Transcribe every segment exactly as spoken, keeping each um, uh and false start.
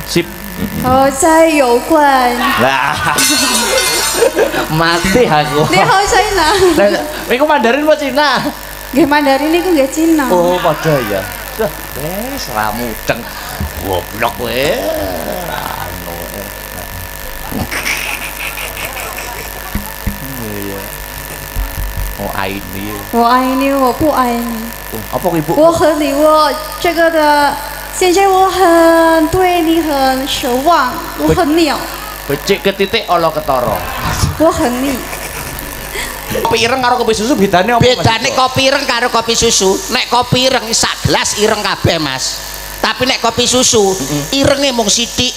Sip. 和在有关。 Lah. Mati aku. Di hao China. Lah, iku Mandarin apa Cina? Nggih Mandarin niku nggih Cina. Oh, padha ya. Dah, wis ra mudeng. Goblok kowe. Anu. Iya. Oh, Aini. 我爱你，我不爱你。 Apa Ibu? 我和你，我这个的，现在我很对你很守望，我很你哦， Becik ke titik ala ketara. 我很你。 Kopi ireng karo kopi susu bedane apa? Bedane kopi ireng karo kopi susu. Nek kopi ireng sak gelas ireng kabeh, Mas. Tapi nek kopi susu irenge mung sithik.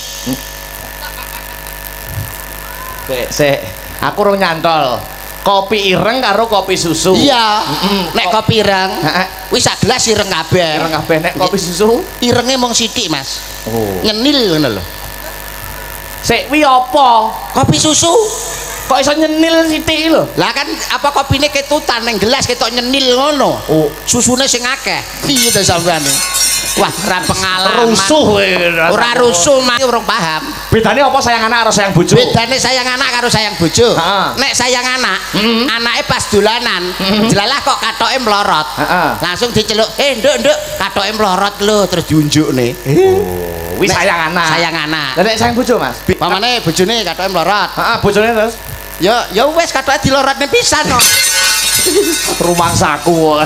Sik, sik. Aku urung nyantol. Kopi ireng karo kopi susu. Iya. Nek kopi ireng wis sak gelas ireng kabeh. Ireng kabeh nek kopi susu irenge mung sithik, Mas. Oh. Nyenil ngono lho. Sik kuwi apa? Kopi susu. Kok iso nyenil sithik lho? Lah kan apa kopine ketutan ning gelas ketok nyenil ngono. Oh, susune sing akeh. Piye to sampean? Wah, ora pengalaman. Rusuh kowe. Ora rusuh, Mas, urung paham. Bedane apa sayang anak karo sayang bojo? Bedane sayang anak karo sayang bojo. Nek sayang anak, mm-hmm. anake pas dolanan, mm-hmm. jelalah kok katoke mlorot. Langsung diceluk, "Eh, Nduk, Nduk, katoke mlorot lho," terus diunjukne. Oh, wis sayang anak. Sayang anak. Lah nek sayang bojo, Mas? Pamane bojone katoke mlorot. Heeh, bojone terus. Ya, ya wis katoke dilorotne pisan kok. Rumangsaku.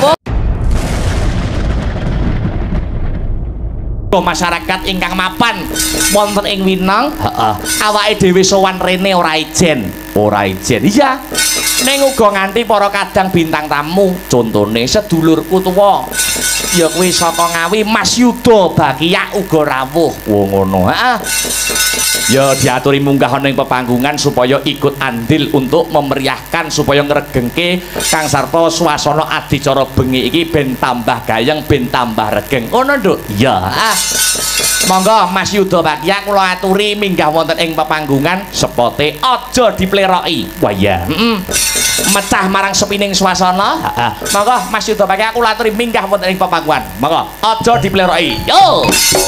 Masyarakat ingkang mapan wonten ing Winong, heeh. Awake dhewe sowan rene ora ijen, ora ijen. Iya. Ning uga nganti para kadang bintang tamu, contone sedulurku tuwa. Ya kuwi saka Ngawi Mas Yuda Bakiak uga rawuh. Wo ngono, heeh. Ya diaturi munggah ana ing pepanggungan supaya ikut andil untuk memeriahkan supaya ngregengke kang sarta swasana adicara bengi iki ben tambah gayeng, ben tambah regeng. Ngono, Nduk? Ya. Ah. Monggo Mas Yuda Bakiak kula aturi minggah wonten ing pepanggungan sepote aja dipleroki. Wah iya. Heeh. Mecah marang sepining swasana. Heeh. Monggo Mas Yuda Bakiak kula aturi minggah wonten ing pepanggungan. Monggo aja dipleroki. Yo.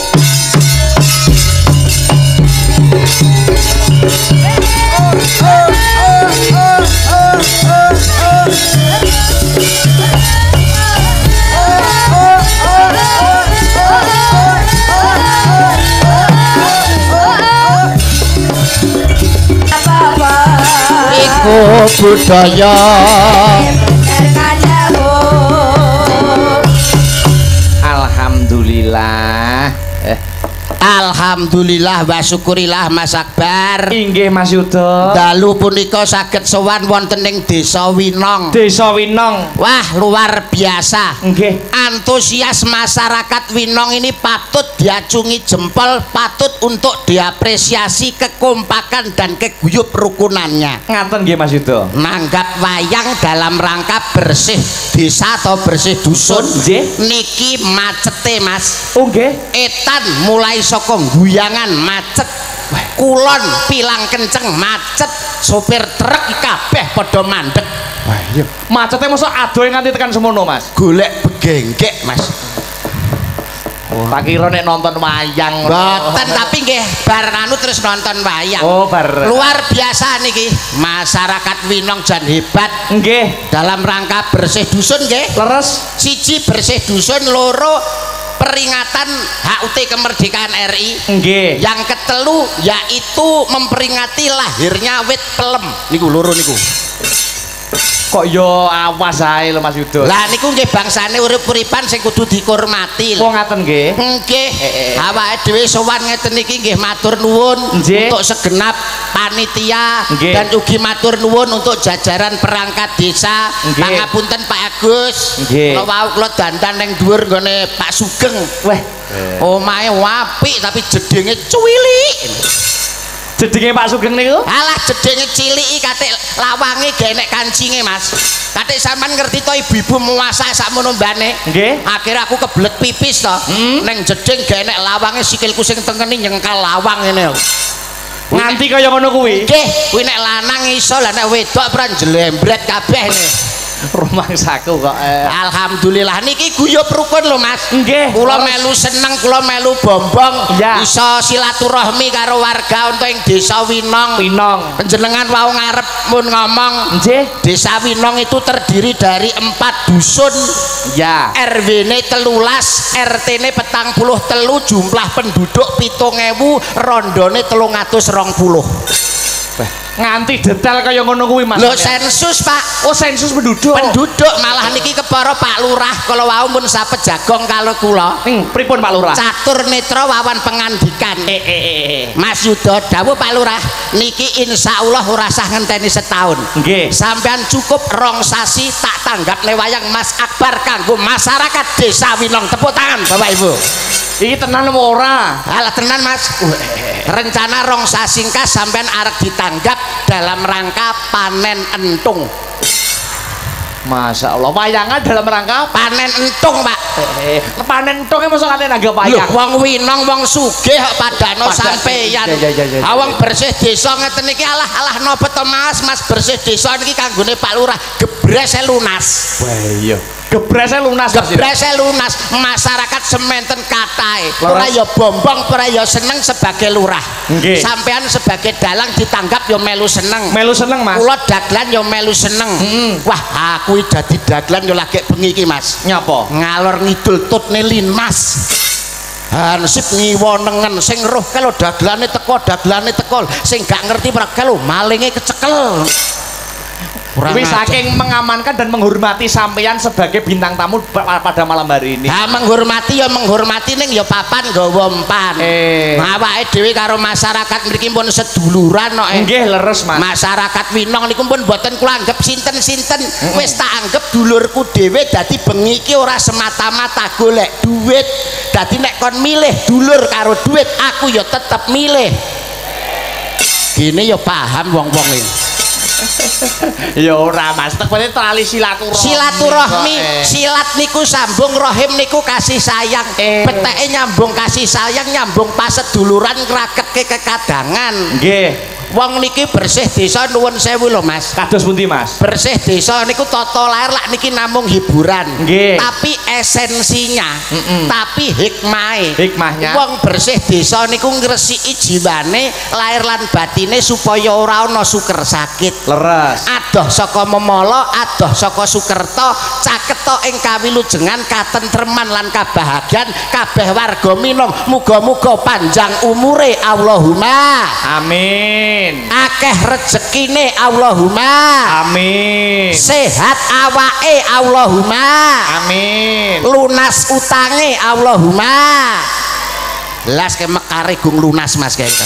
Iku budaya Alhamdulillah. Eh. Alhamdulillah wa syukurillah Mas Akbar. Inggih Mas Yuda. Dalu punika saged sowan wonten ing Desa Winong. Desa Winong. Wah, luar biasa. Nggih. Antusias masyarakat Winong ini patut diacungi jempol, patut untuk diapresiasi kekompakan dan keguyup rukunannya. Ngaten nggih Mas Yuda. Nanggap wayang dalam rangka bersih desa atau bersih dusun. Nggih. Niki macete, Mas. Oh nggih. Etan mulai saka guyangan macet, kulon pilang kenceng macet, sopir truk kabeh padha mandek. Wah iya. Macete mosok adohe nganti tekan semono, Mas. Golek begenggek, Mas. Oh, tak kira nek nonton wayang. Mboten, tapi nggih bar anu terus nonton wayang. Oh, bar. Luar biasa niki. Masyarakat Winong jan hebat. Nggih. Dalam rangka bersih dusun nggih. Leres. Siji bersih dusun, loro peringatan H U T kemerdekaan R I. Nggih. Yang ketelu yaitu memperingati lahirnya wit pelem. Niku loro niku. Kok yo awas ae lho Mas Yuda. Lah niku nggih bangsane urip-uripan sing kudu dihormati. Oh ngaten nggih. Nggih. Awake dhewe sowan ngeten iki nggih matur nuwun untuk segenap panitia dan ugi matur nuwun untuk jajaran perangkat desa. Pangapunten Pak Agus. Kula wau kula dandan ning dhuwur nggone Pak Sugeng. Weh. Omahe apik tapi jedenge cuwilik. Jedenge Pak Sugeng niku? Alah jedenge ciliki katik lawange genek kancinge Mas. Katik sampean ngerti to ibu-ibu muasa sakmono mbane. Nggih. Akhire aku kebelet pipis to. Hmm? Ning jeding genek lawange sikilku sing tengeni nyengkal lawang ngene. Nganti kaya ngono kuwi. Nggih, kuwi nek lanang iso lah nek wedok pran jlembret kabeh ne. Rumangsaku kok. Eh. Alhamdulillah niki guyub rukun lho Mas. Nggih. Kula melu seneng, kula melu bombong ya. Iso silaturahmi karo warga untuk ing Desa Winong. Winong. Panjenengan wau ngarep mun ngomong. Nggih. Desa Winong itu terdiri dari empat dusun. Ya. R W-ne telulas, R T-ne petang puluh telu, jumlah penduduk pitung ewu, rondone telung atus rong puluh. Nganti detail kaya ngono kuwi Mas. Lho sensus Pak. Oh sensus penduduk. Penduduk malah niki kepara Pak Lurah kala wau mun sapet jagong kalau kula. Hmm, pripun Pak Lurah? Catur netra wawan pengandikan. Eh, eh, eh. Mas Yuda dawuh Pak Lurah niki insyaallah ora usah ngenteni setahun. Nggih. Sampean cukup rong sasi tak tanggap lewayang Mas Akbar kanggo masyarakat Desa Winong. Tepuk tangan Bapak Ibu. Iki tenan apa ora? Alah tenan Mas. Rencana rong sasingkas sampean arep ditanggap dalam rangka panen entung. Masya Allah, wayangan dalam rangka panen entung Pak. Eh, panen entungnya masuk kalian anggap wayang. Loh, wong Winong, wong sugih kok padano sampeyan. Awang bersih desa ngeten iki alah-alah napa to Mas? Mas bersih desa niki kanggone Pak Lurah gebrese lunas. Wah iya. Gebrese lunas, gebrese lunas, masyarakat sementen katae. Ora ya bombong, ora ya seneng sebagai lurah. Nggih. Sampean sebagai dalang ditanggap ya melu seneng. Melu seneng Mas. Kula daglan ya melu seneng. Mm. Wah, aku dadi daglan ya lagi bengi iki Mas. Nyapa? Ngalor ngidul tutne linmas. Hansip ngiwonengen sing roh kalau daglane teko, daglane teko. Sing gak ngerti prakal malinge kecekel. Kuwi saking mengamankan dan menghormati sampeyan sebagai bintang tamu pada malam hari ini. Nah, menghormati ya menghormati ning ya papan nggawa empan. Eh. Awake dhewe karo masyarakat mriki pun seduluran kok. Eh. Nggih leres Mas. Masyarakat Winong niku pun mboten kula anggap sinten-sinten. Mm -mm. Wis tak anggap dulurku dhewe dadi bengi iki ora semata-mata golek duit. Dadi nek kon milih dulur karo duit, aku ya tetep milih. Gini ya paham wong-wong iki. Ya ora Mas, tekene tali silaturahmi. Silaturahmi, silat niku sambung, rahim niku kasih sayang. Eh. Peteke nyambung kasih sayang, nyambung paseduluran ngraketke kekadangan. Nggih. Wong niki bersih desa nuwun sewu lho Mas. Kados pundi Mas? Bersih desa niku tata lair lak niki namung hiburan. Nggih. Tapi esensinya, mm -mm. tapi hikmahe. Hikmahnya. Wong bersih desa niku ngresiki jiwane, lair lan batine supaya ora ana suker sakit. Leres. Adoh saka memala, adoh saka sukerta, caketa ing kawilujengan, katentreman lan kabahagiaan kabeh warga Minong. Muga-muga panjang umure Allahumma. Amin. Akeh rezekine Allahumma. Amin. Sehat awake Allahumma. Amin. Lunas utange Allahumma. Las ke mekare gung lunas Mas kayak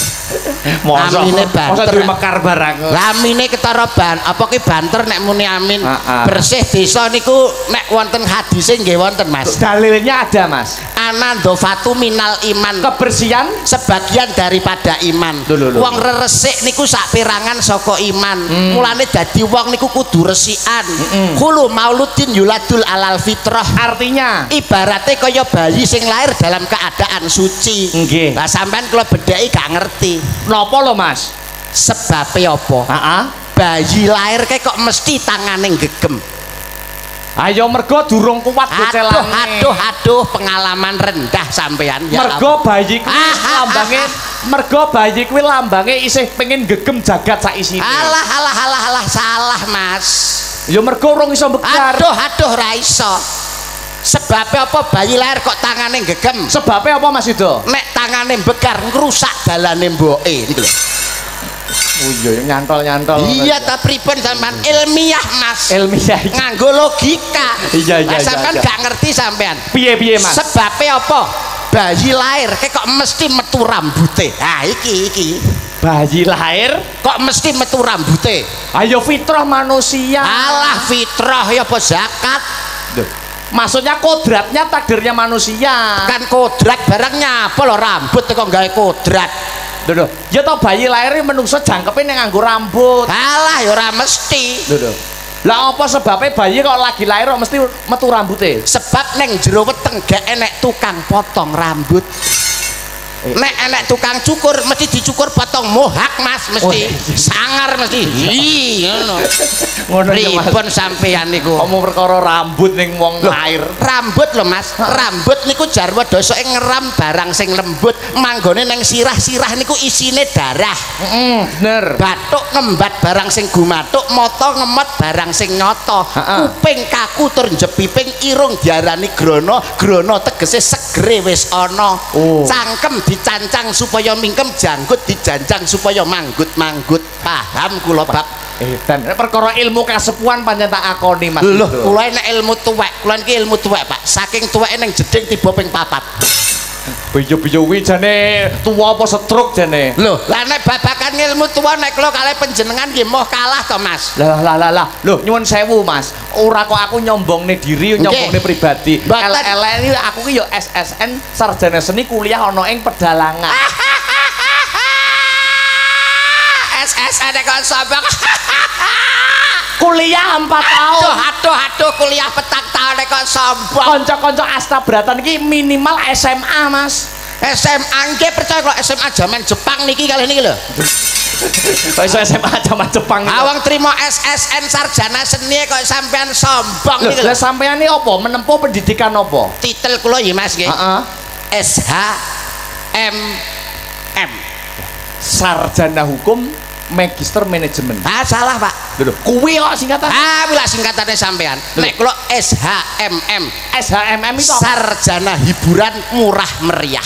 amine banter mekar barang lamine ketara ban apa ki banter nek muni amin. uh, uh. Bersih desa niku nek wonten hadise nggih wonten Mas, dalilnya ada Mas. Anandofatu minal iman, kebersihan sebagian daripada iman. Wong resik niku sak pirangan saka iman. hmm. Mulane dadi wong niku kudu resikan. Khulu hmm. mauludin yuladul alal fitrah, artinya ibaratnya kaya bayi sing lahir dalam keadaan suci. Nggih. Lah sampean kula bedheki gak ngerti. Napa lho Mas? Sebabe apa? Heeh. Bayi lahir ke kok mesti tangane gegem. Ayo mergo durung kuat bocelane. Aduh, aduh, aduh, pengalaman rendah sampean ya. Mergo bayi kuwi lambange, mergo bayi kuwi lambange isih pengen gegem jagat sak isine. Alah, alah, alah, alah, salah Mas. Ya mergo urung iso bekar. Aduh, aduh, ra iso. Sebabnya apa bayi lahir kok tangane gegem? Sebabnya apa Mas Yudo? Nek tangane bekar ngrusak dalane mboke niku lho. Oh iya nyantol-nyantol. Iya ta pripun sampean ilmiah Mas. Ilmiah. Nganggo logika. Iya iya iya. Sampean gak ngerti sampean. Piye-piye Mas? Sebabnya apa? Bayi lahir kok mesti metu rambute. Ah iki iki. Bayi lahir kok mesti metu rambute. Ayo fitrah manusia. Alah fitrah ya apa zakat? Duh. Maksudnya kodratnya takdirnya manusia. Kan kodrat barangnya apa lo rambut kok gawe kodrat. Duh, ya tau bayi lahir menungso jangkepe ning nganggo rambut. Alah ya ora mesti. Duh. Lah apa sebabnya bayi kok lagi lahir kok mesti metu rambute? Sebab neng jero weteng gak enek tukang potong rambut. nek enek tukang cukur mesti dicukur potong mohak Mas mesti sangar mesti hi ngono ngono ribon sampean niku omong perkara rambut ning wong lair rambut lho Mas rambut niku jarwa dosa ngeram barang sing lembut manggone ning sirah-sirah niku isine darah heeh bener bathuk ngembat barang sing gumathuk mata ngemot barang sing nyata kuping kaku tur njepiping irung diarani grana grana tegese segere wis ana cangkem dicancang supaya mingkem janggut dijanjang supaya manggut-manggut paham kula bab edan perkara ilmu kasepuhan pancen tak akoni Mas lho kula nek ilmu tuwek kula iki ilmu tuwek Pak saking tuweke ning jeding tiba ping papat biyo-biyo kuwi jane tuwa apa stroke jane lho lah nek babakan ilmu tuwa nek kula kalih panjenengan nggih moh kalah to Mas lah lah lah lah lho nyuwun sewu Mas ora kok aku nyombongne diri nyombongne pribadi elek-elek iki aku ki yo S S N sarjana seni kuliah ana ing pedalangan S S N kok sombong kuliah empat tahun aduh aduh aduh kuliah petang tahun kok sombong kanca-kanca astabratan iki minimal S M A Mas S M A nggih percaya kalau S M A zaman Jepang niki kalih niki lho kok iso S M A zaman Jepang awang trimo S S N sarjana seni kok sampean sombong niki lho lah sampean iki apa menempuh pendidikan apa titel kula ya Mas nggih heeh S H M M sarjana hukum magister manajemen ah salah Pak lho kuwi kok singkatan ah wila singkatane sampean nek kula S H M M S H M M itu sarjana hiburan murah meriah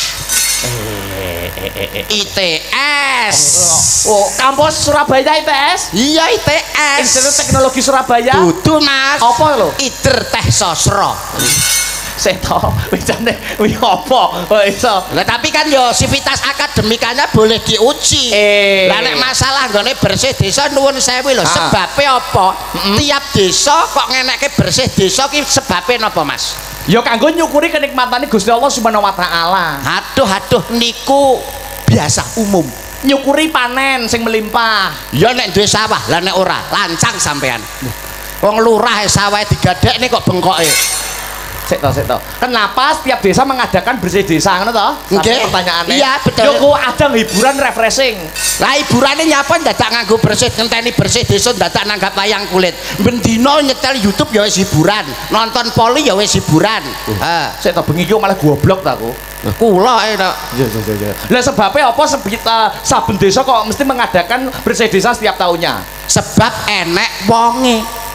I T S oh kampus Surabaya I T S iya I T S Institut Teknologi Surabaya dudu Mas apa lho Ider Teh Sosro seto wicane wi apa kok iso lah tapi kan yo sivitas akademikanya boleh diuji eh. lah nek masalah nggone bersih desa nuwun sewu lho sebabe apa mm-hmm. tiap desa kok ngenekke bersih desa ki sebabe napa Mas ya kanggo nyukuri kenikmatane Gusti Allah Subhanahu wa taala aduh aduh niku biasa umum nyukuri panen sing melimpah ya nek duwe sawah lah nek ora lancang sampean wong lurah sawah digadekne kok bengkoke sik to sik to. Kenapa setiap desa mengadakan bersih desa ngono to? Nggih. Pertanyaannya. Iya, betul. Yo kok adang hiburan refreshing. Lah hiburane nyapa dadak nganggo bersih ngenteni bersih desa dadak nanggap wayang kulit. Bendino nyetel YouTube ya wis hiburan, nonton poli ya wis hiburan. Heeh. Sik to bengi iki malah goblok ta aku. Kula enak. Iya iya iya. Lah sebabnya apa sebita saben desa kok mesti mengadakan bersih desa setiap tahunnya? Sebab enek wonge.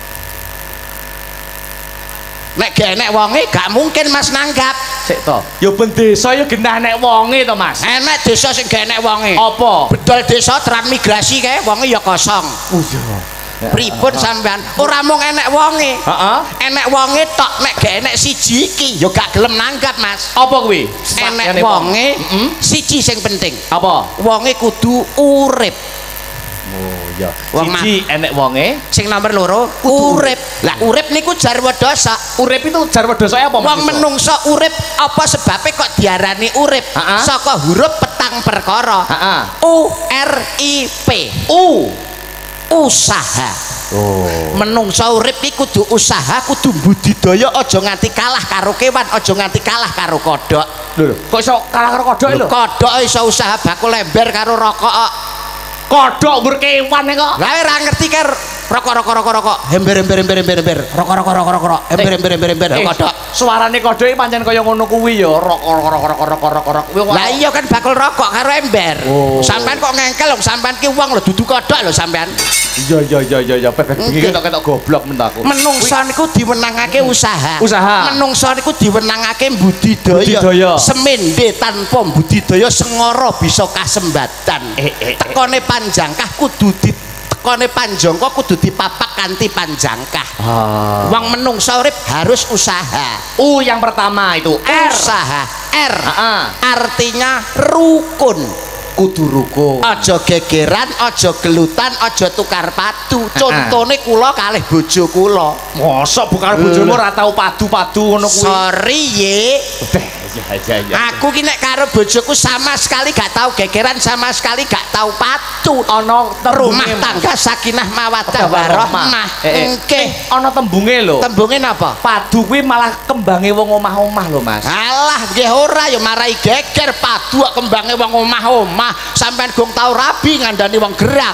Nek gak enek wonge gak mungkin Mas nanggap. Sik to. Ya ben desa ya genah enek wonge to Mas. Enek desa sing gak enek wonge. Apa? Bedol desa transmigrasi kae wonge ya kosong. Oh iya. Pripun sampean? Ora mung enek wonge. Heeh. Enek wonge tok nek gak enek siji iki ya gak gelem nanggap Mas. Apa kuwi? Enek wonge siji sing penting. Apa? Wonge kudu urip. Oh iya. Siji enek wonge, sing nomor loro urip. Lah urip niku jarwa dosa. Urip itu jarwa dosa apa? Wong menungso urip apa sebabe kok diarani urip? Saka huruf petang perkara. Heeh. U R I P. U usaha. Oh. Menungso urip iki kudu usaha, kudu budidaya, aja nganti kalah karo kewan, aja nganti kalah karo kodhok. Lho, kok iso kalah karo kodhok lho? Kodhok iso usaha bakul ember karo rokok. Kodhok nggur kewan kok. Lah ora ngerti kar rokok rokok rokok rokok ember ember ember ember ember rokok rokok rokok rokok ember ember ember ember kodhok. Suarane kodhok iki pancen kaya ngono kuwi ya, rokok rokok rokok rokok rokok rokok. Lah iya kan bakul rokok karo ember. Sampean kok ngengkel lho, sampean ki wong lho dudu kodhok lho sampean. Iya iya iya iya iya pepek iki ketok-ketok goblok men aku. Menungso niku diwenangake usaha. Usaha. Menungso niku diwenangake budidaya. Semende tanpa budidaya sengara bisa kasembatan. Tekone panjangkah kudu di tekone panjangka kudu dipapak kanthi panjangkah. Ah. Wong menungso urip harus usaha. U yang pertama itu R. Usaha. R. Heeh. Artinya rukun. Kudu rukun. Aja gegeran, aja gelutan, aja tukar padu. Contone kula kalih bojo kula. Mosok bukan bojomu ora tau padu-padu ngono kuwi. Sorry ye. iya iya iya. Aku ki nek karo bojoku sama sekali gak tahu gegeran, sama sekali gak tahu patu. Ana rumah tangga sakinah mawaddah warahmah. Nggih, ana tembunge lho. Tembunge napa? Padu kuwi malah kembange wong omah-omah lho, Mas. Alah, nggih ora ya marai geger padu kok kembange wong omah-omah. Sampeyan gong tau rabi ngandani wong gerang.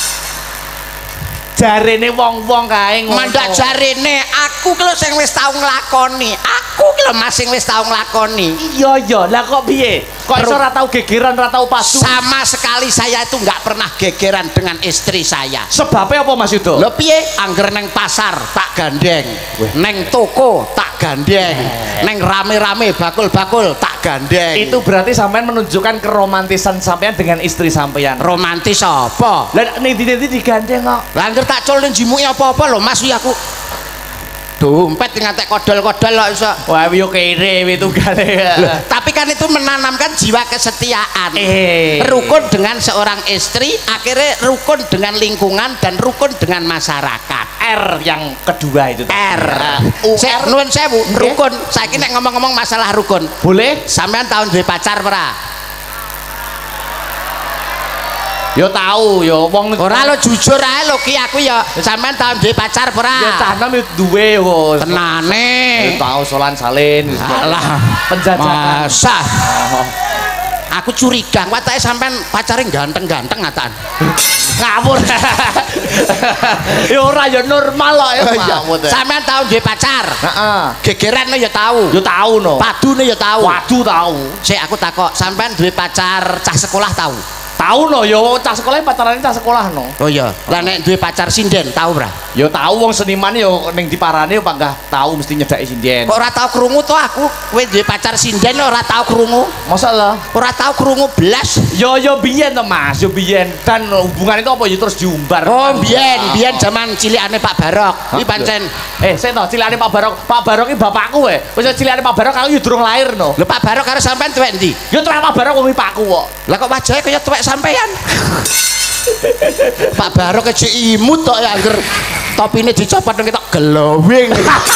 Jarene wong-wong kae ngono. Mandak jarene aku ki lho sing wis tau nglakoni. Aku ki lho Mas sing wis tau nglakoni. Iya iya. Lah kok piye? Kok iso ora tau gegeran, ora tau padu? Sama sekali saya itu enggak pernah gegeran dengan istri saya. Sebabnya apa Mas itu? Lho piye? Angger neng pasar tak gandeng. Neng toko tak gandeng. Neng rame-rame bakul-bakul tak gandeng. Itu berarti sampean menunjukkan keromantisan sampean dengan istri sampean. Romantis apa? Lah ning ndi-ndi digandeng kok. Lah angger tak col ning jimuke apa-apa lho Mas iki aku. Dompet ngantek kodol-kodol kok iso. Wah yo kere wi tunggale. Tapi kan itu menanamkan jiwa kesetiaan. Eh. Rukun dengan seorang istri, akhirnya rukun dengan lingkungan dan rukun dengan masyarakat. R yang kedua itu. R. U Saya R. nuwun sewu, rukun. Saiki nek ngomong-ngomong masalah rukun. Boleh? Sampean tahun duwe pacar ora? Yo tahu yo wong Ora lo jujur ae lho ki aku ya. Sampean tahun duwe pacar ora? yo tanam yo duwe yo. Tenane. Yo tahu solan salin. Alah, penjajakan. Masa. Oh. Aku curiga, watake sampean pacare ganteng-ganteng ngataan. Ngawur. Yo ora yo normal kok ya. Sampean tahun duwe pacar? Heeh. Gegeran yo tahu. Yo tahu no. Padune yo tahu. Waduh tahu. Sik aku takok, sampean duwe pacar cah sekolah tahu? Tahu no yo cah sekolah pacarane cah sekolah no. Oh iya. Lah nek duwe pacar sinden tahu ora? Yo tahu wong seniman yo ning diparane apa enggak tahu mesti nyedaki sinden. Kok ora tahu krungu to aku? Kowe duwe pacar sinden ora tahu krungu? Masalah. Ora tahu krungu blas. Yo yo biyen to Mas, yo biyen dan hubungan itu apa yo terus diumbar. Oh biyen, biyen zaman cilikane Pak Barok. Iki pancen eh sik to cilikane Pak Barok. Pak Barok iki bapakku we. Wis cilikane Pak Barok aku yo durung lahir no. Lho Pak Barok karo sampean tuwek ndi? Yo tuwek Pak Barok wong pakku kok. Lah kok wajahe kaya tuwek sampean? Pak Barok kecik imut tok ya angger topine dicopot nang ketok glowing.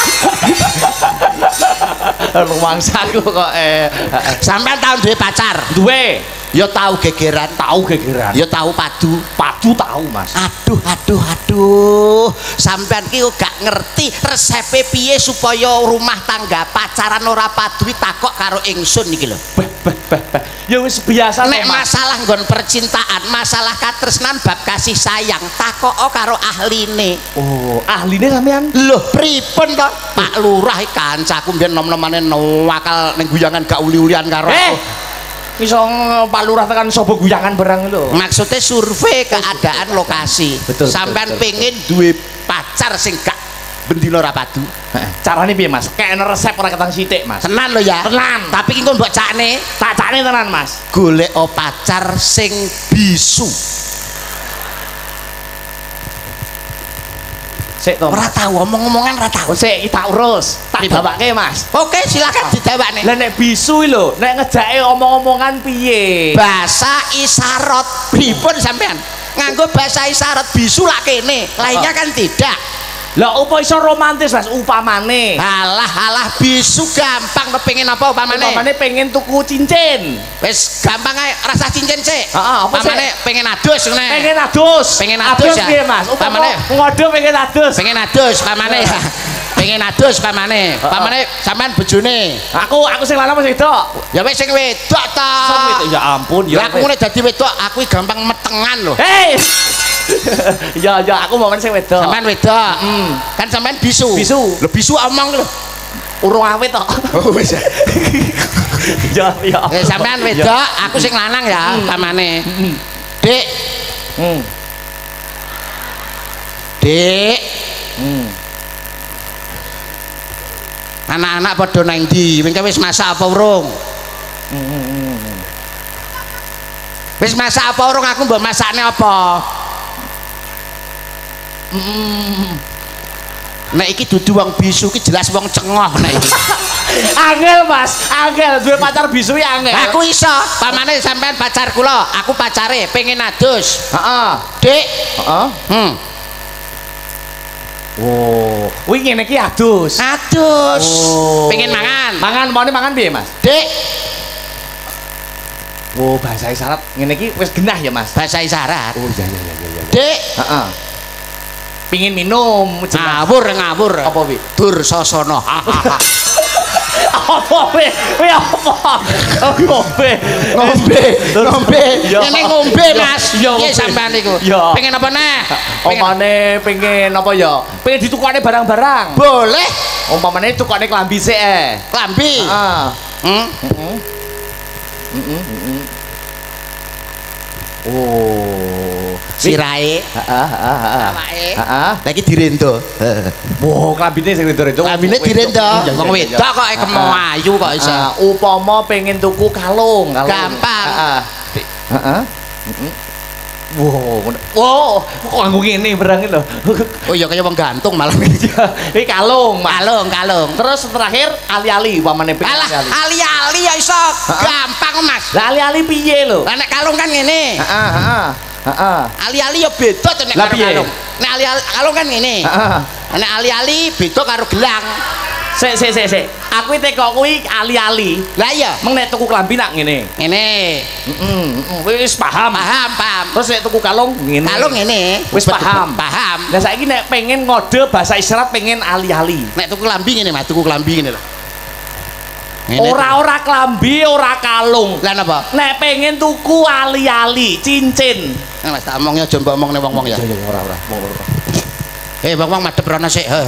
Rumangsaku kok eh sampean tahun duwe pacar? Duwe. Ya tahu gegeran, Tahu gegeran. ya tahu padu. Padu tahu Mas. Aduh, aduh, aduh. Sampean ki gak ngerti resepe piye supaya rumah tangga pacaran ora padu takok karo ingsun iki lho. Beh, beh, beh, beh. Ya wis biasa Nek Mas. masalah nggon percintaan, masalah katresnan bab kasih sayang, takok karo ahline. Oh, ahline sampean? Loh, pripun to? Pak Lurah iki kancaku mbiyen nom-nomane wakal ning guyangan gak uli-ulian karo Eh. aku. Iso Pak Lurah tekan sapa guyangan barang lho. Maksudnya survei keadaan lokasi. Betul, Sampean betul, betul. pengen duwe pacar sing gak bendina ora padu. Carane piye Mas? Kayak resep ora ketang sithik Mas. Tenan lho ya. Tenan. Tapi engko mbok cakne, Tak cakne tenan Mas. golek pacar sing bisu. Sik to. Ora tahu omong-omongan ora tahu. Oh, sik tak urus. Tak Pripun? bapake Mas. Oke, silakan didawakne. Lah nek bisu lho, nek ngejake omong-omongan piye? Bahasa isyarat pripun sampean? Nganggo bahasa isyarat bisu lak kene, lainnya kan tidak. Lah apa iso romantis Mas upamane? Alah alah bisu gampang kepengin apa upamane? Upamane pengen tuku cincin. Wis gampang ae rasa cincin sik. Heeh, apa sih? Upamane pengen adus ngene. Pengen adus. Pengen adus ya? piye Mas? Upamane Upamane ngodo pengen adus. pengen adus pamane. Pengen adus pamane. Pamane sampean bojone. Aku aku sing lanang wis wedok. Ya wis sing wedok ta. Sing wedok ya ampun ya. Lah aku ngene dadi wedok aku gampang metengan lho. Hei. Ya ya aku momen sing wedok. Sampean wedok. Hmm. Kan sampean bisu. Bisu. Lho bisu omong lho. Urung awet tok. Oh wis. Ya ya. Eh sampean wedok, aku sing lanang ya pamane. Dik. Hmm. Dik. Hmm. Anak-anak padha nang ndi? Wingke wis masak apa urung? Wis masak apa urung? Aku mbok masakne apa? Hmm. Nek iki dudu wong bisu iki jelas wong cengoh nek iki. Angel Mas, angel duwe pacar bisu ya angel. Aku iso, pamane sampean pacar kula, aku pacare pengen adus. Heeh. Dik. Heeh. Hmm. Oh, kuwi ngene iki adus. Adus. Oh. Pengen mangan. Mangan mau mangan piye, Mas? Dik. Oh, bahasa isyarat ngene iki wis genah ya, Mas. Bahasa isyarat. Oh, iya iya iya iya. Dik. Heeh. Pingin minum, ngawur ngawur. Apa wi? Dursasana. Apa wi? Wi apa? Ngombe. Ngombe. Ngombe. Ngene ngombe, Mas. Piye sampean niku? Pengen apa neh? Omane pengen apa ya? Pengen ditukane barang-barang. Boleh. Umpamane tukane klambi sik eh. Klambi. Heeh. Hmm. Heeh. Heeh, heeh. Oh, sirahe. Heeh, heeh, heeh. Awake. Heeh. Lagi direndo. Wow, klambine sing rendo-rendo. Klambine direndo. Wong wedok kok kemo ayu kok iso. Upama pengen tuku kalung, kalung. Gampang. Heeh. Heeh. Heeh. Wow, wow, kok nganggo ngene barang lho. Oh iya kaya wong gantung malah. Iki kalung, kalung, kalung. Terus terakhir ali-ali upamane pengen ali. Alah, ali-ali ya iso. Gampang, Mas. Lah ali-ali piye lho? Lah nek kalung kan ngene. Heeh, heeh. Heeh. Ali-ali ya beda to nek kalung. Nek ali-ali kalung kan ngene. Heeh. Nek ali-ali beda karo gelang. Sik sik sik sik. Aku teko kuwi ali-ali. Lah iya, meng nek tuku klambi nak ngene. Ngene. Heeh, wis paham. Paham, paham. Terus nek tuku kalung ngene. Kalung ngene. Wis paham. Paham. Lah saiki nek pengen ngode bahasa isyarat pengen ali-ali. Nek tuku klambi ngene, Mas, tuku klambi ngene lho. Ora-ora klambi, ora kalung. Lah napa? Nek pengen tuku ali-ali, cincin. Nah, Mas, tak omongnya aja mbok omongne wong-wong ya. Ya ya ora ora. Eh, wong-wong madhep rono sik. Heh.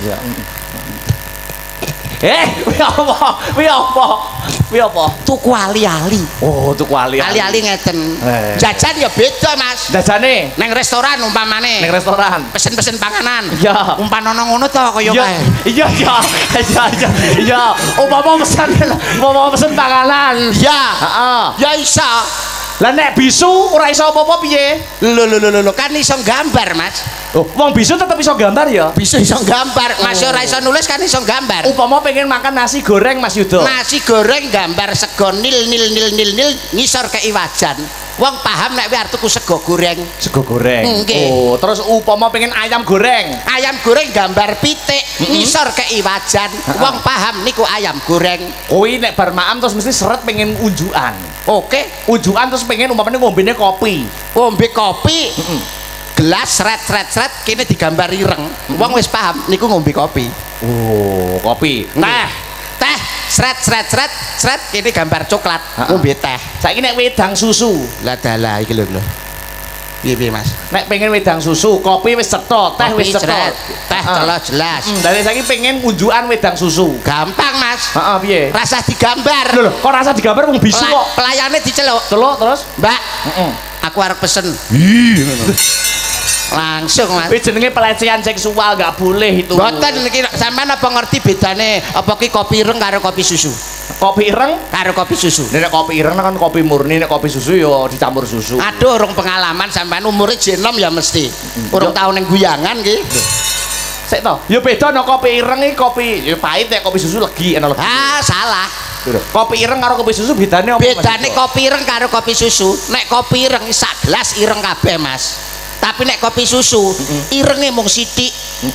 Eh, kuwi apa? Kuwi apa? Kuwi apa? Tuku ali-ali. Oh, tuku ali-ali. Ali-ali ngeten. Eh. Jajan ya beda, Mas. Jajane Neng restoran umpamane. ning restoran. Pesen-pesen panganan. Iya. Umpan ono ngono to kaya kae. Iya, iya. Iya, iya. Iya. Umpama pesen, umpama pesen panganan. Ya. Heeh. Ya iso. Lah nek bisu ora iso apa-apa piye? Lho lho lho lho kan iso gambar, Mas. Oh, wong bisu tetep iso gambar ya? Bisa iso gambar. Mas ora iso nulis kan iso gambar. Upama pengen makan nasi goreng Mas Yudo. Nasi goreng gambar sego nil nil nil nil nil ngisor kei wajan. Wong paham nek kuwi artiku sego goreng. Sego goreng. Okay. Oh, terus upama pengen ayam goreng. Ayam goreng gambar pitik ngisor kei wajan. Wong paham niku ayam goreng. Kuwi nek bar maam terus mesti seret pengen unjukan. Oke, Unjukan terus pengen umpamane ngombene kopi. ngombe kopi. Gelas sret sret sret kene digambar ireng. Wong wis paham niku ngombe kopi. Oh, kopi. Teh. Teh sret sret sret sret kene gambar coklat. Ngombe teh. Saiki nek wedang susu. Lah dalah iki lho lho. Piye-piye, Mas? Nek pengen wedang susu, kopi wis cetha, teh wis cetha. Teh telah jelas. Hmm, dari saiki pengen unjukan wedang susu. Gampang, Mas. Heeh, piye? Rasa digambar. Lho, kok rasa digambar wong bisu kok. Pelayane diceluk. Celuk terus? Mbak, Heeh. aku arep pesen. Ih, langsung, Mas. Kuwi jenenge pelecehan seksual, enggak boleh itu. Mboten iki sampean apa ngerti bedane apa ki kopi ireng karo kopi susu? Kopi ireng Karo kopi susu. nek kopi ireng kan kopi murni, nek kopi susu ya dicampur susu. Aduh, urung pengalaman sampean umure jenom ya mesti. Urung tau ning guyangan ki. Sik to. Ya beda nek kopi ireng iki kopi ya pahit nek kopi susu legi ana legi. Ah, salah. Kopi ireng karo kopi susu bedane apa? Bedane kopi ireng karo kopi susu. Nek kopi ireng sak gelas ireng kabeh, Mas. Tapi nek kopi susu irenge mung sithik.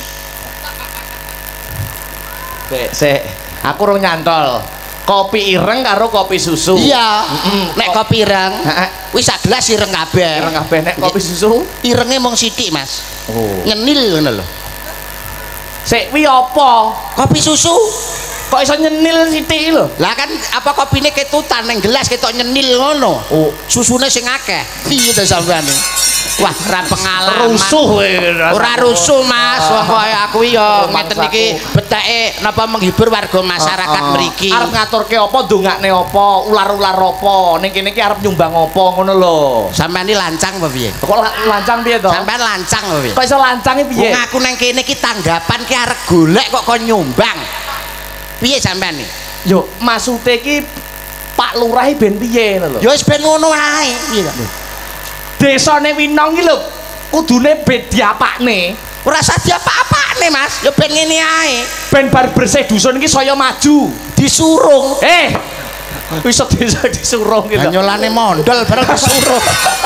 Sik, sik. Aku urung nyantol. Kopi ireng karo kopi susu. Iya. Nek kopi ireng wis sak gelas ireng kabeh. Ireng kabeh nek kopi susu Irenge mung sithik, Mas. oh. Nyenil ngono lho. Sik kuwi apa? Kopi susu. Kok iso nyenil sithik lho? Lah kan apa kopine ketutan ning gelas ketok nyenil ngono. Oh, Susune sing akeh. Piye to sampean? Wah, ora pengalaman. rusuh Ora rusuh, Mas. Wong kaya aku ya ngeten iki beteke napa menghibur warga masyarakat mriki. Arep ngaturke apa, ndongakne apa, ular-ular apa, ning kene iki arep nyumbang apa ngono lho. Sampeyan iki lancang apa piye? Kok la- lancang piye to? Sampeyan lancang apa piye? Kok iso lancang iki piye? Wong aku nang kene iki tanggapan ki arep golek kok kon nyumbang. Piye sampean iki? Yo, maksude iki Pak Lurah ben piye ngono lho. Ya wis ben ngono ae. Piye kok? Desane Winong iki lho kudune ben diapakne. Ora usah diapa-apane, Mas. Ya ben ngene ae. Ben bar bersih dusun iki saya maju. Disurung. Eh, iso desa disurung gitu. Banyolane mondol bareng disurung.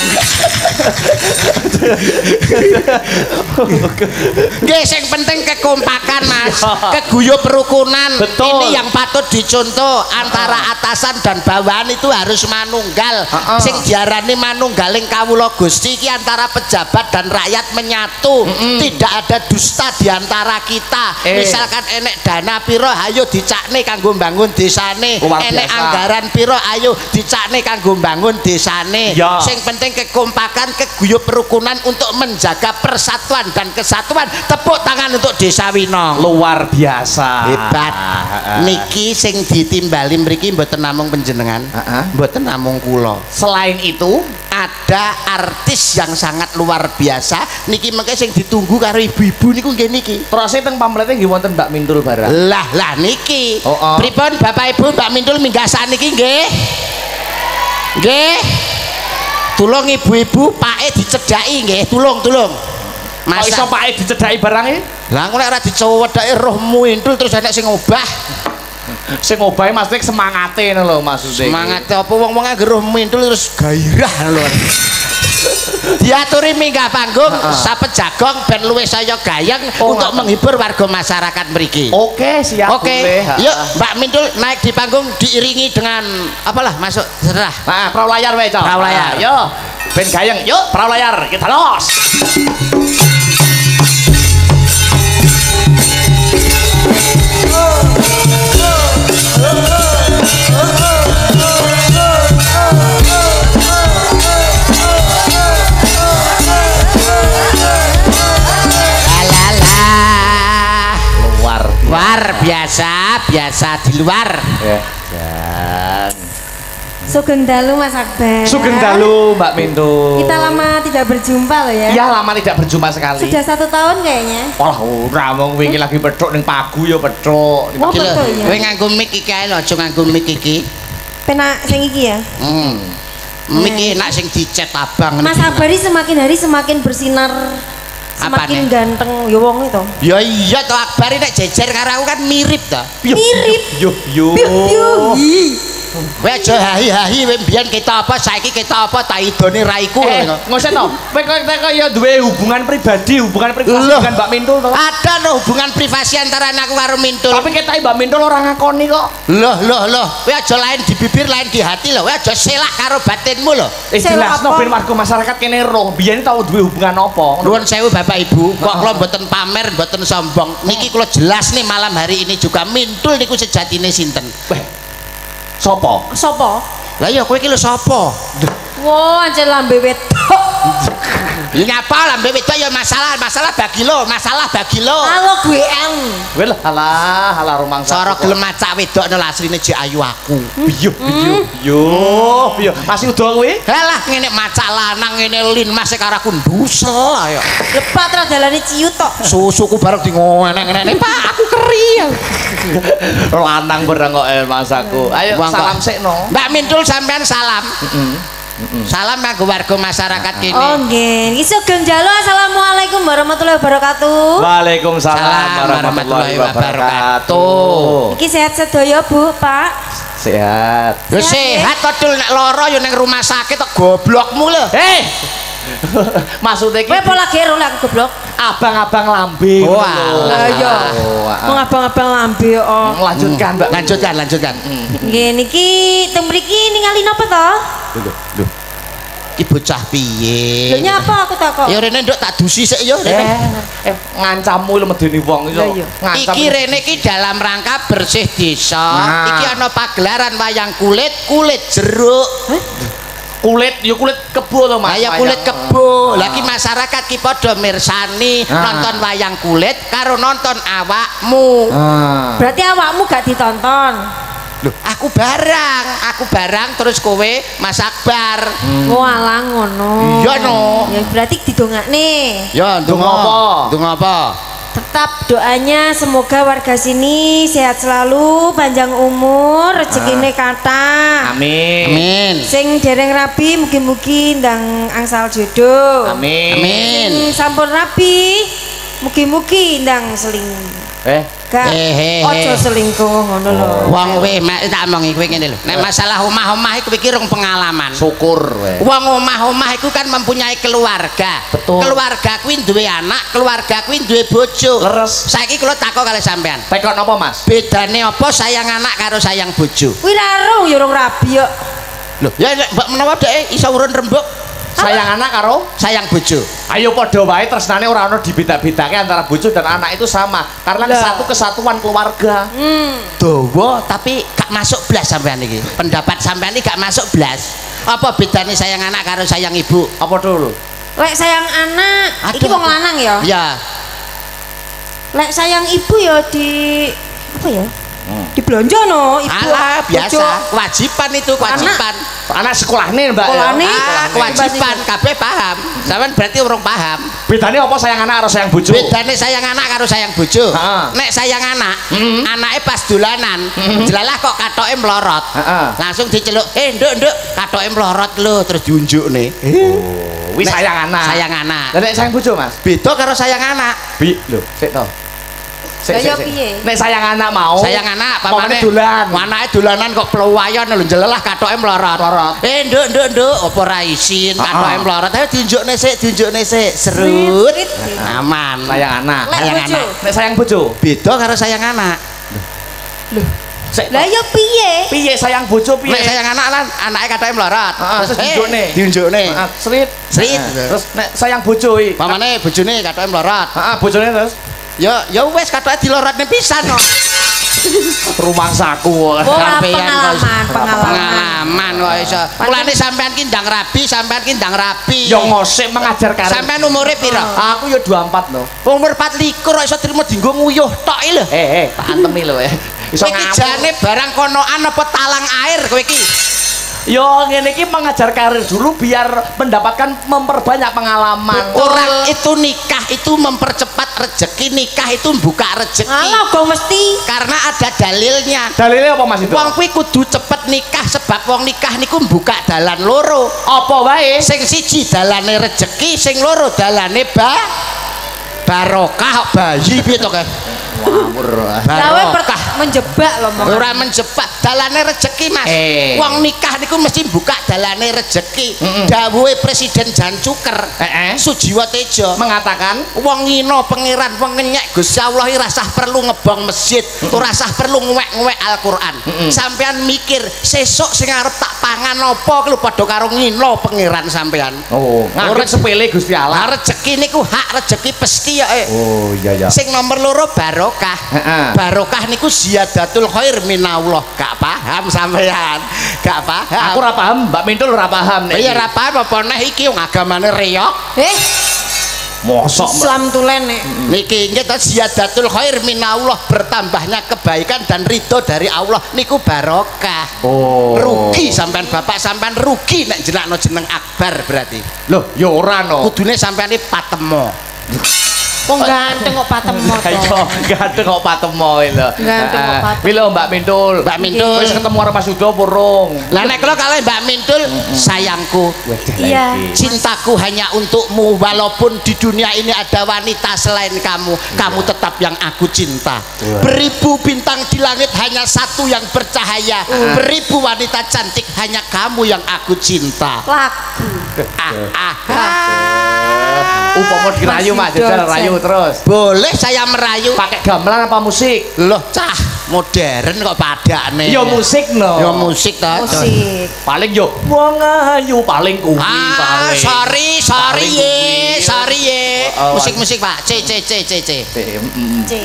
Nggih sing penting kekompakan Mas, keguyup kerukunan. Betul. Ini yang patut dicontoh antara atasan dan bawahan itu harus manunggal. Uh-uh. Sing diarani manunggaling kawula Gusti iki antara pejabat dan rakyat menyatu. Mm-mm. Tidak ada dusta di antara kita. Eh. Misalkan enek dana piro ayo dicakne kanggo mbangun desane. Enek anggaran piro ayo dicakne kanggo mbangun desane. Ya. Sing penting kekompakan, keguyup kerukunan untuk menjaga persatuan dan kesatuan. Tepuk tangan untuk Desa Wino. Luar biasa. Hebat. Niki sing ditimbali mriki mboten namung panjenengan, mboten namung kula. Selain itu ada artis yang sangat luar biasa niki mengke sing ditunggu karo ibu-ibu niku nggih niki. Terus teng pamlete nggih wonten Mbak Mintul barang. Lah lah niki. Oh, oh. Pripun Bapak Ibu Mbak Mintul minggah saniki nggih? Nggih. Tulung ibu-ibu pake dicedhaki nggih, tulung tulung. Masa kok iso pake dicedhaki barang iki? Lah engko nek ora dicedhaki rohmu intul terus enek sing obah. Sing obahe mesti semangate ngono lho maksudnya. Semangate apa wong-wong anggere roh mintul terus gairah lho. Diaturi minggah panggung sapet jagong ben luwih saya gayeng oh, untuk menghibur warga masyarakat mriki. Oke, siap. Oke. Yuk Mbak Mintul naik di panggung diiringi dengan apalah masuk serah. Nah, perahu layar wae, Cok. Perahu layar. Yo. Ben gayeng. Yuk, perahu layar. Kita los. Luar biasa, biasa di luar. Ya, dan Sugeng dalu Mas Akbar. Sugeng dalu Mbak Mintul. Kita lama tidak berjumpa loh ya. Iya, lama tidak berjumpa sekali. Sudah satu tahun kayaknya. Oh, ora wong wingi lagi petruk ning pagu ya petruk. Oh, betul ya. Kowe nganggo mic iki ae lho, aja nganggo mic iki. Penak sing iki ya. Hmm. Mic iki enak sing dicet abang. Mas Akbari semakin hari semakin bersinar. Semakin ganteng ya wong itu. Ya iya to Akbari nek jejer karo aku kan mirip to. Mirip. Yo yo. Kowe aja hahi-hahi mbiyen kita apa saiki kita apa tak idone raiku ngono. Ngosek to. Kowe kok ya duwe hubungan pribadi, hubungan privasi dengan Mbak Mintul to. Ada no hubungan privasi antara aku karo Mintul. Tapi ketake Mbak Mintul ora ngakoni kok. Loh loh loh, kowe aja lain di bibir lain di hati lho. Kowe aja selak karo batinmu lho. Eh jelasno ben warga masyarakat kene roh, biyen tau duwe hubungan apa? Nuwun sewu Bapak Ibu, kok kula mboten pamer, mboten sombong. Niki kula jelas nih malam hari ini juga Mintul niku sejatine sinten. Sopo? Sopo? Lah iya kowe iki lho sapa? Wah, aja lambe wedok. Ya nyapa lambe wedok ya masalah, masalah bagi lo, masalah bagi lo. Halo gue en. Weh alah, alah rumangsa. Cara gelem macak wedok nang asline jek ayu aku. Biyo biyo biyo. Biyo. Masih udo kowe? Halah ngene macak lanang ngene lin Mas karo aku ndusel ayo. Lepat ra dalane ciut tok. Susuku bareng di ngonek-ngonek. Pak, aku keri. Lanang bareng kok Mas aku. Ayo salam sik no. Mbak Mintul sampean salam. Heeh. Salam kanggo warga masyarakat kene. Oh nggih, iki sugeng jalu. Assalamualaikum warahmatullahi wabarakatuh. Waalaikumsalam warahmatullahi wabarakatuh. Iki sehat sedaya Bu, Pak? Sehat. Yo sehat kok dul nek lara yo ning rumah sakit kok goblokmu lho. Heh. Maksudnya kowe apa lagi ero lek goblok? Abang-abang lambe. Wah, iya. Wong abang-abang lambe kok. Lanjutkan, Mbak. Lanjutkan, lanjutkan. Nggih niki teng mriki ningali napa to? Lho, lho. Ki bocah piye? Lho nyapa aku takok. Ya rene nduk tak dusi sik ya rene. Eh, ngancammu lho medeni wong iso. Ngancam. Iki rene iki dalam rangka bersih desa. Iki ana pagelaran wayang kulit, kulit jeruk. Kulit ya kulit kebo to Mas. Ya kulit kebo. Lah ki masyarakat ki padha mirsani nonton wayang kulit karo nonton awakmu. Berarti awakmu gak ditonton. Loh, aku barang, aku barang terus kowe Mas Akbar. Oh alah ngono. Iya no. Ya berarti didongakne. Ya ndonga apa? Ndonga apa? Tetap doanya semoga warga sini sehat selalu, panjang umur, rezekine kathah. Amin. Amin. Sing dereng rabi mugi-mugi ndang angsal jodoh. Amin. Amin. Sampun rabi mugi-mugi ndang seling. Eh, keluarga. Eh, eh, Aja selingkuh ngono lho. Wong weh mek tak omongi kowe ngene lho. Nek masalah omah-omah iku iki rung pengalaman. Syukur wae. Wong omah-omah iku kan mempunyai keluarga. Betul. Keluarga kuwi duwe anak, keluarga kuwi duwe bojo. Leres. Saiki kula takok kali sampean. Tekon apa, Mas? Bedane apa sayang anak karo sayang bojo? Kuwi larung ya urung rabi kok. Lho, ya nek mbak menawa dhek iso urun rembug Sayang anak karo sayang bojo. ayo padha wae tresnane ora ono dibeda-bedake antara bojo dan anak itu sama karena Lah. satu kesatuan keluarga. Hmm. Dawa tapi gak masuk blas sampean iki. Pendapat sampean iki gak masuk blas. Apa bedane sayang anak karo sayang ibu? Apa dulu? Lek sayang anak, iki Aduh. wong lanang ya. Ya. Lek sayang ibu ya di apa ya? Hmm. Di belanja no, ibu. Alah, biasa. bojo. Kewajiban itu kewajiban. Anak sekolahne, Mbak. Sekolahne. Ya? Ah, kewajiban kabeh paham. Sampean berarti urung paham. Bedane apa sayang anak karo sayang bojo? Bedane sayang anak karo sayang bojo. Heeh. Nek sayang anak, Mhm. anake pas dolanan, jelalah kok katoke mlorot. Heeh. Langsung diceluk, "Eh, Nduk, Nduk, katoke mlorot lho," terus diunjukne. Oh, wis Nek sayang anak. Sayang anak. Lah nek sayang bojo, Mas? Beda karo sayang anak. Bi, lho, sik to. Sik, Lah sik, ya sik. piye? Nek sayang anak mau. Sayang anak, pamane pamane dolan. Anake dolanan kok plewayan lho jelelah katoke mlorot. Mlorot. Eh, Nduk, Nduk, Nduk, apa ora isin katoke Heeh. mlorot. Ayo diunjukne sik, diunjukne sik. Serut. Aman. Sayang anak. Lek Sayang bojo. anak. Nek sayang bojo. Beda karo sayang anak. Sik. Lah ya piye? Piye sayang bojo piye? Nek sayang anak lan anake katoke mlorot. Heeh, terus Eh, diunjukne. Diunjukne. Heeh, srit. Srit. Heeh. Terus nek sayang bojo iki. Pamane bojone katoke mlorot. Heeh, bojone terus Ya, ya wis katoke dilorotne pisan kok. rumangsaku. Ora Sampeyan pengalaman, kok- pengalaman. Pengalaman kok iso. Mulane sampean ki ndang rabi, sampean ki ndang rabi. Ya ngosik mengajar karir. Sampean umure pira? Aku ya dua puluh empat no. Umur empat likur kok iso trimo dienggo nguyuh tok iki lho. Eh, eh, tak antemi lho eh. Iso Kowe iki ngawur. jane barang konoan apa talang air kowe iki? Yo ngene iki mengajar karir dulu biar mendapatkan memperbanyak pengalaman. Orang itu nikah itu mempercepat rezeki, nikah itu buka rezeki. Alah kok mesti. Karena ada dalilnya. Dalilnya apa Mas itu? Wong kuwi kudu cepet nikah sebab wong nikah niku buka dalan loro. Apa wae? Sing siji dalane rezeki, sing loro dalane ba barokah bayi piye to kan? Ngawur. Gawe Barokah. menjebak loh mong. Ora menjebak dalane rezeki Mas. Eh. Wong nikah niku mesti buka dalane rezeki. Mm-mm. Dawuhe Presiden Jan Cuker. Eh, eh. Sujiwo Tejo Mengatakan wong ngino pangeran wong ngenyek Gusti Allah ora sah perlu ngebong masjid, ora sah perlu ngwek-ngwek Al-Qur'an. Mm-mm. Sampean mikir sesuk sing arep tak pangan apa kuwi padha karo ngino pangeran sampean. oh, nganggep sepele Gusti Lah Allah. rezeki niku hak rezeki pesti ya. Eh. Oh, iya ya. Sing nomor loro barokah. Heeh. Barokah niku ziyadatul khair minallah. Gak paham sampean. Gak paham. Aku ora paham, Mbak Mintul ora paham nek. Iya iki. ora paham apa neh iki wong agamane reyok. Eh, Mosok Mbak. Islam tulen nek. Niki nggih to ziyadatul khair minallah, bertambahnya kebaikan dan ridho dari Allah niku barokah. Oh. Rugi sampean bapak sampean rugi nek jenakno jeneng Akbar berarti. Loh, ya ora no. Kudune sampean iki patemo. Wong ganteng kok patemo to. Ayo, ganteng kok patemo lho. Ganteng kok patemo. Pilo Mbak Mintul. Mbak Mintul. Wis ketemu karo Mas Yudo purung. Lah nek kula kalih Mbak Mintul, sayangku, Iya. cintaku hanya untukmu walaupun di dunia ini ada wanita selain kamu, kamu tetap yang aku cinta. Beribu bintang di langit hanya satu yang bercahaya, beribu wanita cantik hanya kamu yang aku cinta. Lagu. Ah, ah, ah. Upama dirayu Mas, Mas Yudo, jajal rayu Jen. terus. Boleh saya merayu? Pakai gamelan apa musik? Loh, cah modern kok padakne. Ya musik no. Ya musik ta. Musik. Paling yo wong ayu paling kuwi Ah, paling. sorry, sorry Paling ye, kuwi. sorry ye. Oh, oh, Musik-musik Pak, c c c c c. Eh, mm, C.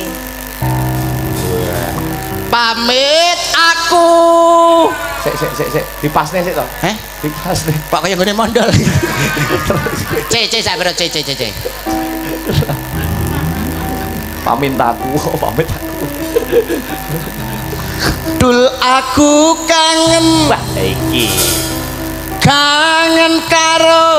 Pamit aku. Sik sik sik sik dipasne sik to. Eh, Dipasne. Pak kaya ngene mondol. C c sak bro c c c c. Pamintaku, pamit aku. Dul aku kangen, Wah, iki. kangen karo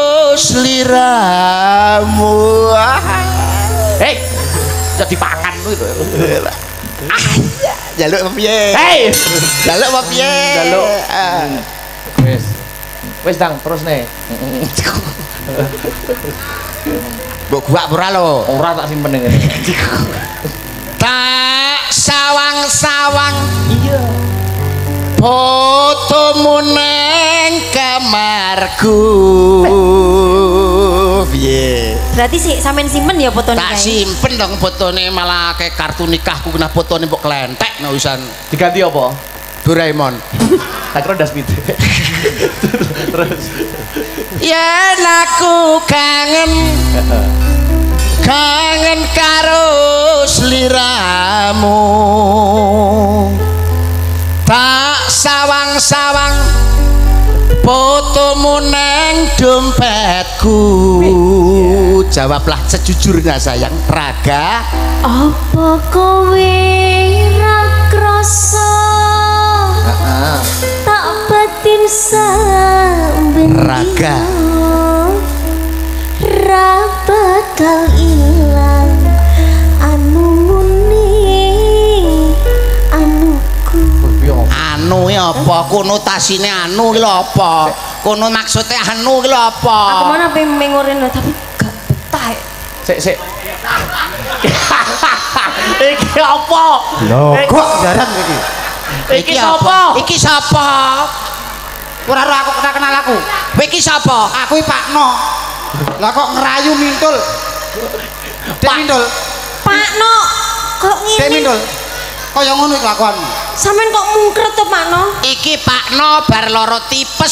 sliramu. Hei, jadi pangan kuwi to. Jaluk apa piye? Hei, Jaluk apa piye? Jaluk. Ah. wis. Wis dang terus nih. Mbok guak ora lho. Ora tak simpen ngene. tak sawang-sawang iya fotomu neng kamarku piye berarti sih sampean simpen ya fotone tak kae simpen dong fotone malah kayak kartu nikahku kena fotone mbok klentek no wisan diganti apa Doraemon tak kira das mite terus yen aku kangen kangen karo sliramu tak sawang-sawang fotomu neng dompetku jawablah sejujurnya sayang Raga apa kowe ra krasa tak batin samben Raga ra bakal ilang anu muni anuku anu ya apa konotasine anu ki lho apa kono maksudnya anu ki lho apa aku mana pengen ngoren tapi gak betah sik sik iki apa lho kok jarang iki iki sapa iki sapa ora ora aku ora kenal aku kowe iki sapa aku iki Pakno lah kok ngerayu mintul Dek Mintul Pakno kok Dek ngene Mintul kaya ngono iki kelakuanmu sampean kok mungkret to Pakno iki Pakno bar loro tipes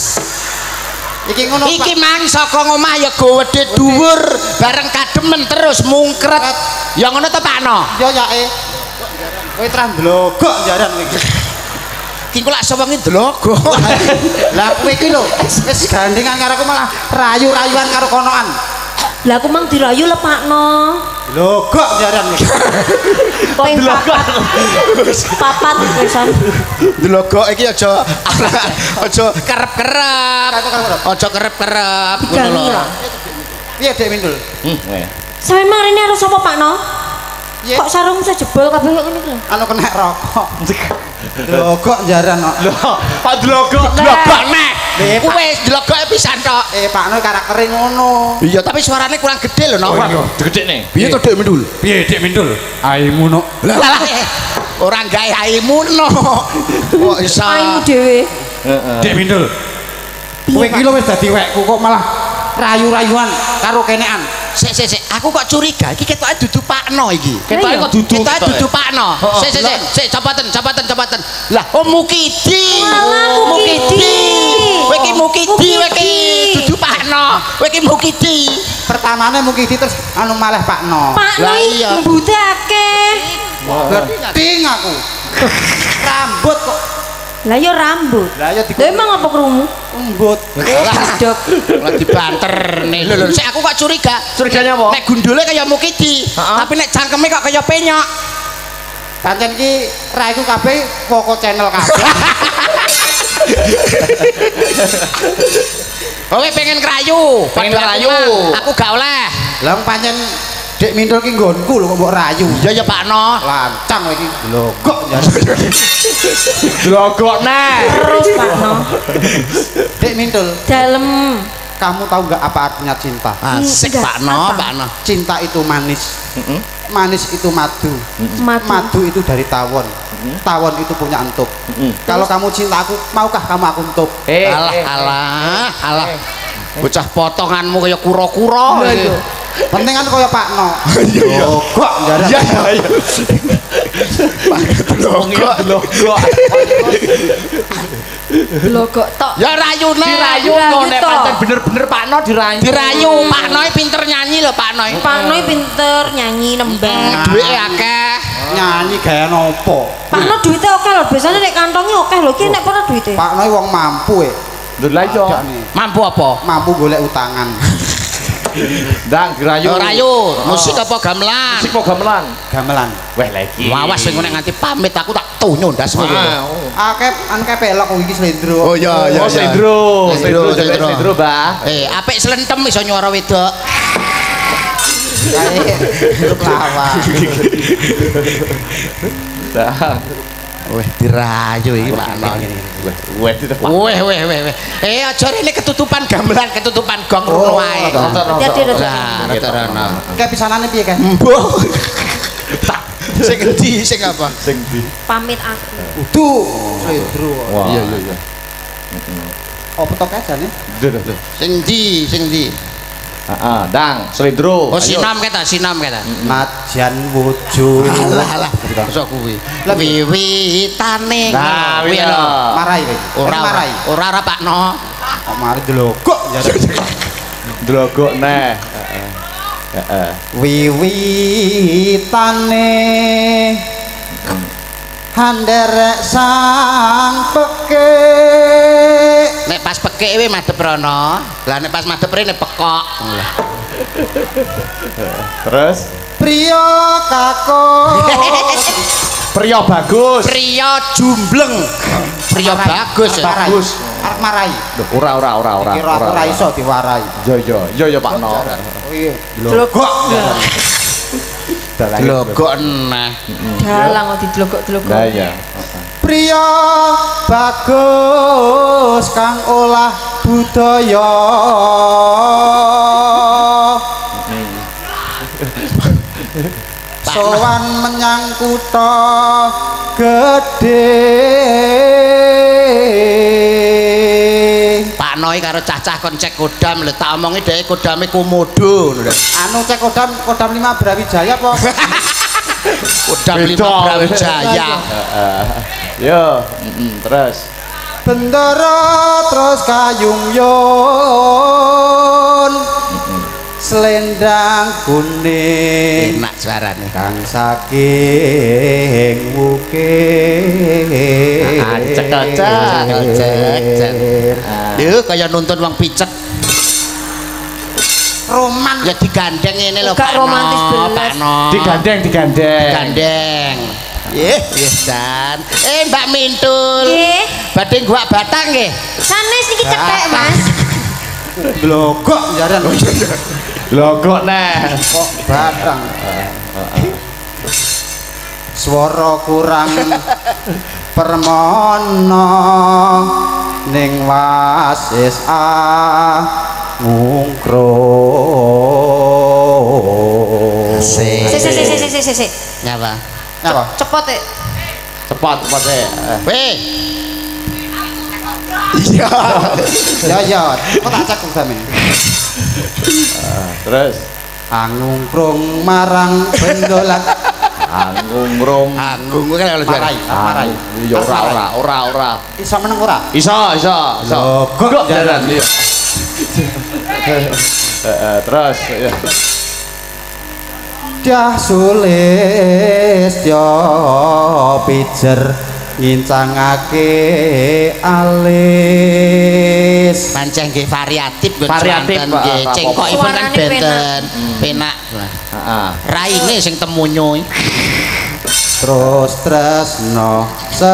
iki ngono iki mang saka ngomah ya gowedhe dhuwur bareng kademen terus mungkret ya ngono to Pakno ya yae kowe terang blogok jaran iki iki kok lak sewengi dlogo lah kowe iki lho wis gandengan karo aku malah rayu-rayuan karo konoan lah aku mang dirayu le Pakno blogok jaran iki ping papat papat pisan dlogo iki aja aja kerep-kerep aja kerep-kerep ngono lho piye Dek Mintul hmm sampean mang rene harus sapa Pakno kok sarung bisa jebol kabeh kok ngene iki anu kena rokok blogok jaran kok lho Pak Dlogok dlogok nek wis dlogoke pisan tok eh Pakno karaktere ngono iya tapi suarane kurang gede lho no gedene piye to Dek Mindul piye Dek Mintul aimu no lah ora gawe aimu no kok iso aimu dhewe heeh Dek Mintul kowe iki lho wis dadi wekku kok malah rayu-rayuan karo kenean sik sik sik aku kok curiga iki ketoke dudu Pakno iki ketoke kok dudu ketoke dudu Pakno sik sik sik sik cepeten cepeten cepeten lah oh Mukidi Walah, Mukidi kowe iki Mukidi kowe iki dudu Pakno kowe iki Mukidi pertamane Mukidi terus anu malah Pakno Pakno Lah iki iya. mbute akeh ting aku rambut kok lah ya rambut lah ya lha emang apa krungu embut dok lagi banter nih lho lho sik aku kok curiga curiganya apa nek gundule kaya Mukidi tapi nek cangkeme kok kaya penyok pancen iki raiku kabeh pokok channel kabeh kowe pengen kerayu Pengen padha kerayu. aku, aku gak oleh lah pancen Dek Mintul ki nggonku lho kok mbok rayu ya ya Pakno lancang iki blogok jaran Dlogok nek terus Pakno Dek Mintul dalem kamu tahu nggak apa artinya cinta asik Enggak, Pakno apa? Pakno cinta itu manis manis itu madu madu madu itu dari tawon tawon itu punya entup kalau kamu cinta aku maukah kamu aku entup eh alah eh, alah alah bocah potonganmu kaya kura-kura iki. penting kan kaya Pakno blogok jaran iya iya Dlogok Dlogok blogok tok ya rayune dirayu Dirayu kok nek toh. pancen bener-bener Pakno dirayu dirayu Pakno pinter nyanyi lho Pakno Pakno pinter nyanyi nembang duwike akeh nyanyi gaya nopo Pakno duwite oke lho biasanya nek kantonge oke lho ki nek ora duwite Pakno wong mampu e lho lah iya mampu apa mampu golek utangan ndang dirayu rayu musik apa gamelan musik kok gamelan gamelan weh lagi awas sing nek nganti pamit aku tak tunyo ndasmu akeh angke pelok kok iki slendro oh iya oh Slendro Slendro Slendro. Slendro Mbah eh apik slentem iso nyuara wedok kae lawa dah weh dirayu iki Pakno weh itu weh weh weh weh eh aja rene ketutupan gamelan ketutupan gong ngono wae Hati-hati, hati-hati. lah rata-rata kayak pisanane piye kae mbuh Sing endi sing apa? Sing ndi? Pamit aku. Udu. Slendro. Iya iya iya. Apa tok ajane? Lho. Sing ndi? Sing ndi? Heeh, Dang, Slendro. Oh sinam kata, sinam kata. Najan wujud. Alah alah. Iso kuwi. Wiwitane. Nah, kuwi lho. Marai kowe. Ora marai. Ora ora Pakno. Kok mari delogok jare. Delogok neh. Heeh. Heeh. Wiwitane handerek sang peke. Nek pas pekek we madhep rono. Lah nek pas madhep rene pekok. Terus Priya kakung. Priya bagus. Priya jumbleng. Priya bagus. Bagus. Arep marai. Loh, ora ora ora ora. Kira aku ora iso diwarai. Yo yo yo yo Pak No. Iya. Delogok. Delogok nah. Dalang kok didelogok-delogok. Lah iya. Priya bagus kang olah budaya. Sowan menyang kutha gedhe. Pak Noi karo cah-cah kon cek kodam lho tak omongi dhek kodame komodo lho. Anu cek kodam kodam lima Brawijaya apa? Kodam lima Brawijaya. Heeh. Yo, heeh, terus. Bendera terus kayung-yung. Selendang kuning Enak suarane. kang saking wukir. Cek-cek. Cek. Lho kaya nuntun wong picek. Roman Ya digandeng ngene lho Gak Pak No. romantis belas. Pak No. Digandeng, digandeng. Digandeng. Nggih, nggih Jan. Eh Mbak Mintul. Nggih. Badhe guak batang nggih. Sanes iki cetek, Mas. blogok jaran. Lho kok neh. Kok batang. Swara kurang permono ning wasis ah ngungkro. Sik sik sik sik sik sik. Nyapa? Napa? Cepot e. Cepat, cepat e. Weh. Iya. Ya ya, kok tak cek sampe. Terus Angungkrung marang bendolan. anggung rom. Anggung kan kalau Marai, marai. Ya ora ora ora ora. Iso meneng ora? Iso, iso, iso. Lho, kok jalan iya. Heeh, terus ya. Dah sulis yo pijer ngincangake alis. pancen nggih variatif nggih Variatif, swanten Pak. nggih Apa-apa. cengkokipun kan Suarane benten penak Heeh. raine sing temunyo Terus tresno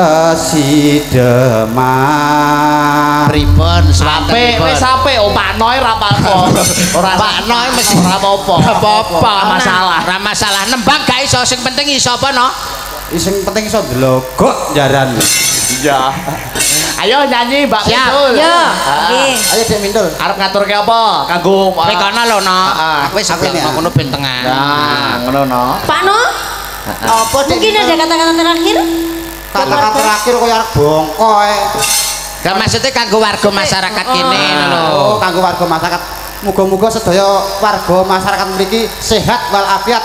sesideman. pripun Ape swanten wis ape oh Pak Noy ra apa-apa. Ora Pak Noy mesti ora apa-apa. apa-apa Ora masalah. ora masalah nembang gak iso sing penting iso apa no Sing penting iso ndelogok jaran. Iya. Ayo nyanyi Mbak Siap. Mintul. Yo, Ah. nggih. Ayo Dek Mintul. Arep ngaturke apa? Kanggo kowe kono lho no Ah, aku wis aku ini, sebelah ah. kono ben tengah Nah, ngono no. Pak No, apa Dek? mungkin ada kata-kata terakhir? Kata-kata terakhir koyo arep bongko ae. Gak maksudnya kanggo warga masyarakat kene lho. Oh, kanggo warga masyarakat. Muga-muga sedaya warga masyarakat mriki sehat walafiat.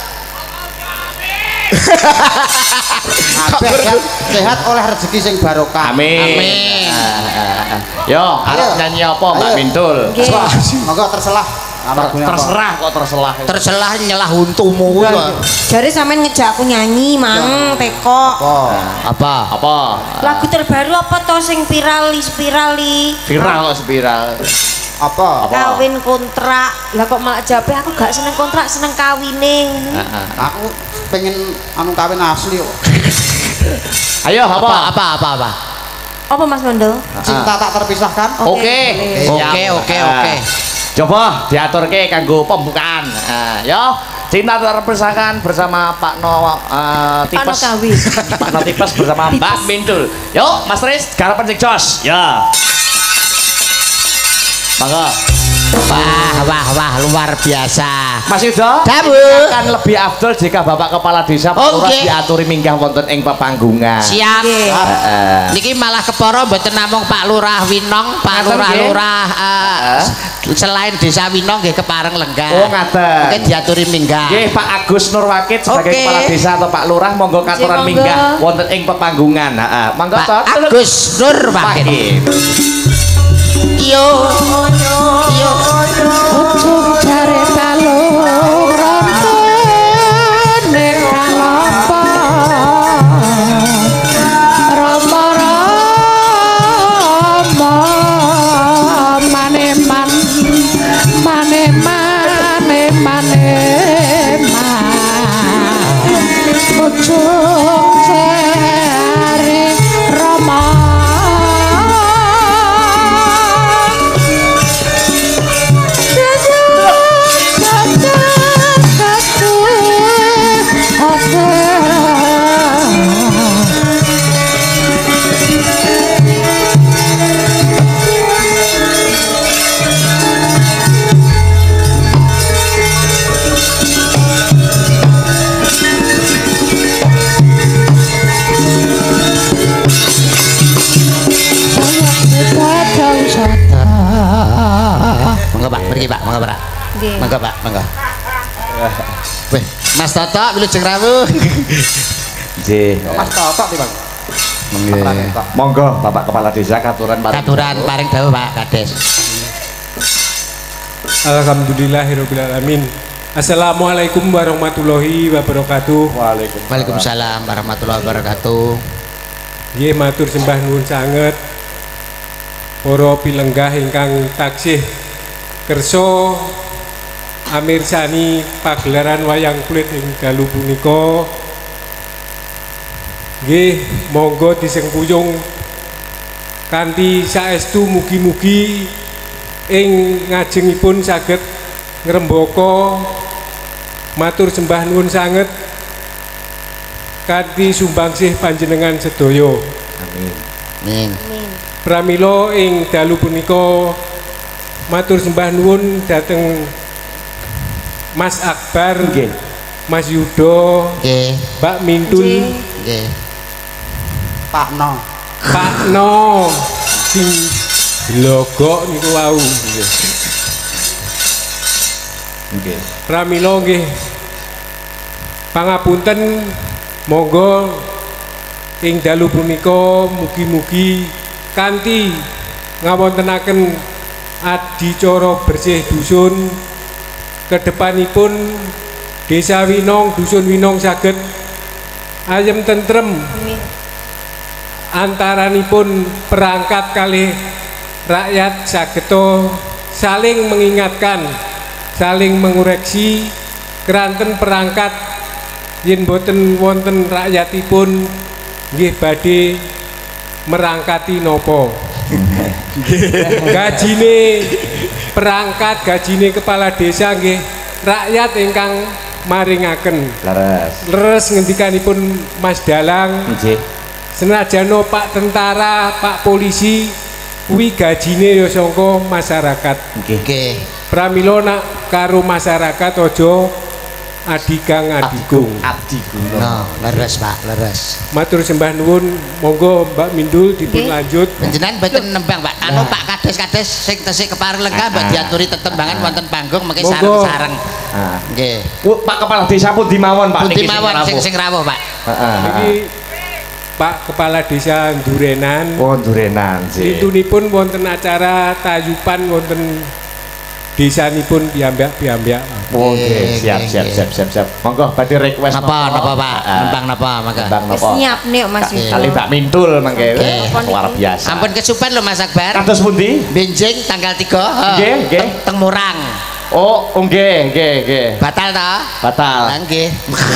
Kabeh sehat, sehat oleh rezeki sing barokah. Amin. Amin. Ah, ah, ah. Yo, arep Ayo. nyanyi apa Mbak Ayo. Mintul? Nggih. Wah, monggo terselah. Lagune apa? Terserah kok terserah. Terselah nyelah untumu kok. Jare sampean ngejak aku nyanyi, Mang, teko. Oh. Apa? Apa? Lagu terbaru apa to sing viral spirali? Viral kok spiral. Apa? Apa? Kawin kontrak. Lah kok malah jape aku gak seneng kontrak, seneng kawine. Heeh. Aku pengen anu kawin asli kok. Ayo Apa? apa? Apa? Apa? Apa? Apa Mas Mondo? Cinta tak terpisahkan. Oke. Oke, oke, oke. Coba diaturke kanggo pembukaan. Nah, yo, cinta terpisahkan bersama Pak No uh, Pak No Tipes. kawin. Pak No Tipes bersama Mbak Mintul. Yo, Mas Riz, garapan sing jos. Ya. Mangga. Wah, wah, wah, luar biasa. Mas Yudo, akan lebih afdol jika Bapak Kepala Desa Pak Lurah diaturi minggah wonten ing pepanggungan. Siap. Heeh. Niki malah kepara mboten namung Pak Lurah Winong, Pak Lurah-lurah selain Desa Winong nggih kepareng lenggah. Oh, ngaten. Mungkin diaturi minggah. Nggih, Pak Agus Nurwakid sebagai Kepala Desa atau Pak Lurah monggo katuran minggah wonten ing pepanggungan. Heeh. Monggo to. Agus Nurwakid. Yo yo yo ujung jare taluran nek kalapa rama rama maneman mane mane mane ujung jare rama Monggo Pak, pergi Pak, monggo Pak. Monggo Pak, monggo. Weh, Mas Toto wilujeng rawuh. Nggih. Mas Toto iki, Bang. Nggih. Monggo Bapak Kepala Desa katuran paring. Katuran paring dawuh Pak Kades. Alhamdulillahirabbil alamin. Assalamualaikum warahmatullahi wabarakatuh. Waalaikumsalam. Waalaikumsalam warahmatullahi wabarakatuh. Nggih matur sembah nuwun sanget para pilenggah ingkang taksih kersa amirsani pagelaran wayang kulit ing dalu punika. Nggih, monggo disengkuyung kanthi saestu mugi-mugi ing ngajengipun saged ngrembaka matur sembah nuwun sanget kanthi sumbangsih panjenengan sedaya. Amin. Amin. Pramila ing dalu punika matur sembah nuwun dhateng Mas Akbar, nggih. Mas Yudo, nggih. Mbak Mintul, nggih. Pak No. Pak No sing logok niku wau. Nggih. Pramila nggih pangapunten monggo ing dalu punika mugi-mugi kanthi ngawontenaken adicara bersih dusun kedepanipun Desa Winong, Dusun Winong saged ayem tentrem antaranipun perangkat kalih rakyat sageta saling mengingatkan, saling mengoreksi keranten perangkat yen boten wonten rakyatipun nggih badhe merangkati nopo. Gajine perangkat, gajine kepala desa nggih rakyat ingkang maringaken. Leres. Leres ngendikanipun Mas Dalang. Nggih. Senajano Pak tentara, Pak polisi kuwi gajine ya saka masyarakat. Nggih. Nggih. Pramila nak karo masyarakat aja adigang adigung. Adigung. No, leres Pak, leres. Matur sembah nuwun, monggo Mbak Mindul dipun lanjut. Panjenengan mboten nembang Pak. Anu Pak Kades-kades sing tesih kepareng lenggah mbak diaturi tetembangan wonten panggung mengke sareng-sareng. Ah. Nggih. Pak Kepala Desa pun dimawon Pak. Pundi mawon sing sing rawuh Pak. Heeh. Iki Pak Kepala Desa Durenan. Oh, Durenan sih. Lintunipun wonten acara tayupan wonten desanipun piyambak-piyambak. Oh, nggih, siap siap siap siap siap. Monggo badhe request Napa napa Pak? Nembang napa mangga? Nembang napa? Siap nek Mas Yudo. Kali Mbak Mintul mangke. Luar biasa. Ampun kesupen lho Mas Akbar. Kados pundi? Benjing tanggal tiga. Nggih, nggih. Teng Murang. Oh, nggih, nggih, nggih. Batal ta? Batal. Lah nggih.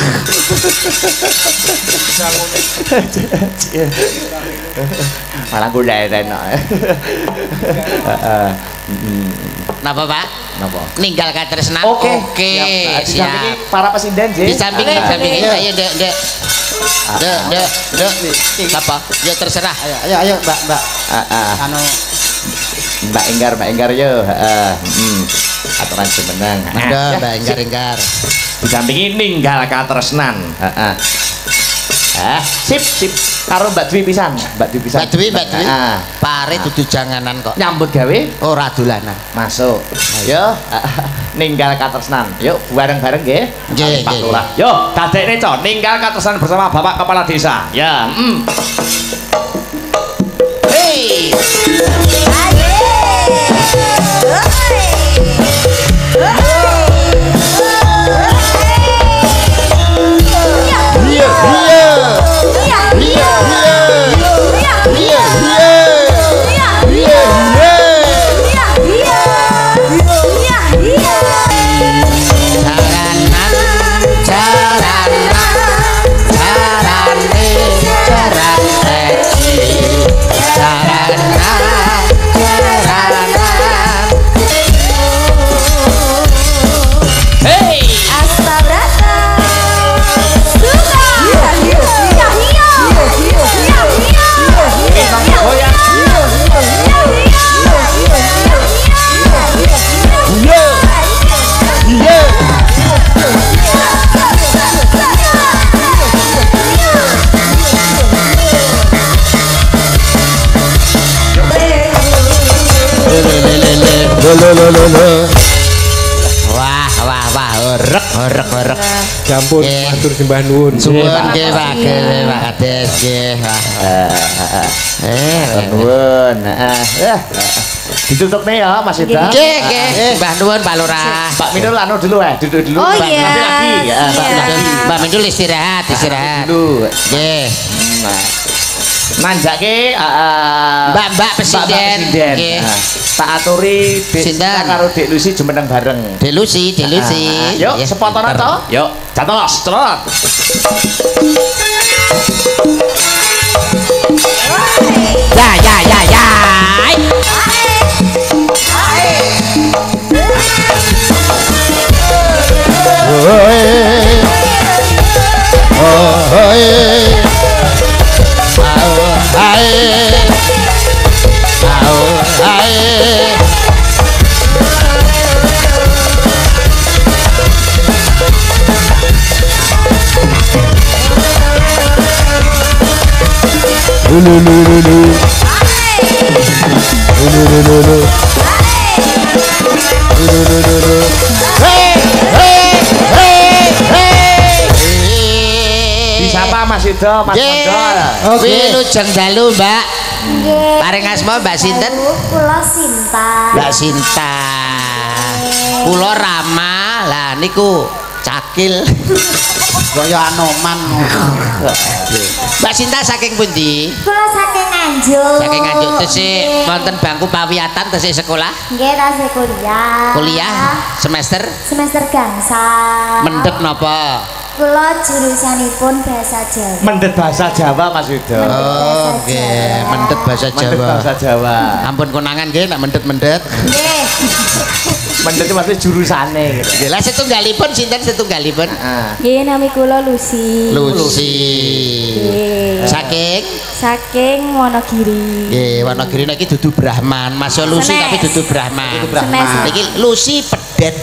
Malah golek enak. Heeh. Napa Pak? Napa? Ninggal katresnan. Oke. Oke, Di samping siap. para presiden, Di Jih. samping di samping ayo Dek, Dek. Dek, Dek, Dek. Apa? Ya terserah. Ayo, ayo, ayo, Mbak, Mbak. Heeh. Anu Mbak Enggar, Mbak Enggar yo, heeh. Heeh. Aturan semenang. Ada Mbak Enggar Enggar. Didampingi ninggal katresnan. Heeh. Eh, sip sip. Karo Mbak Dwi pisan, Mbak Dwi pisan. Mbak Dwi, Mbak Dwi. Heeh. Pare dudu janganan kok. Nyambut gawe ora dolanan. masuk. Yo, ninggal katresnan. Yuk bareng-bareng nggih. Nggih, Pak nggih. Lurah. Yo, dadekne co, ninggal katresnan bersama Bapak Kepala Desa. Ya, mm. Hei. Wah, wah, wah, horek, horek, horek. Jampun, matur sembah nuwun. Suwun nggih Pak, nggih Pak Kades nggih. Eh, Nuwun, heeh. Eh, ditutup nih ya Mas Ida. nggih, nggih. Mbah nuwun Pak Lurah. Pak Minul anu dulu ya, duduk dulu. Oh, Mbak, iya. nanti lagi ya. Iya. Mbak lagi. Mbak Mindul istirahat, istirahat. Dulu. Nggih. Nah. Nanjake heeh. Mbak-mbak presiden. Nggih. Nah, tak aturi Dek Sinten? Sita karo Dek Lucy jumeneng bareng. Delusi, delusi. Ah, yuk, Nggih. sepotonan to. Yuk, jatuh, celot. Ya, ya, ya, ya. Disapa Mas Ida, Mas Mondol. Oke. Lujeng dalu, Mbak. Paring asma Mbak sinten? Kula Sinta. Mbak Sinta. Kula Rama. Lah niku Cakil. Kaya Anoman. Mbak Sinta saking pundi? Kula saking Nganjuk. Saking Nganjuk tesih wonten bangku pawiatan tesih sekolah? Nggih, tasih kuliah. Kuliah semester Semester gangsal. mendhet napa? Kula jurusanipun bahasa Jawa. Mendet bahasa Jawa Mas Ida. Oh, nggih, mendhet bahasa Mendet Jawa. bahasa Jawa. Ampun konangan nggih nek mendhet-mendhet. Nggih. Mendet itu maksudnya jurusane gitu. Nggih, lah setunggalipun sinten setunggalipun? Ah. Nggih, nami kula Lucy. Lucy. Nggih. Saking Saking Wonogiri. nggih Wonogiri niki dudu Brahman. Mas Lucy Senes. tapi dudu Brahman. Senes. Niki Lucy pedet.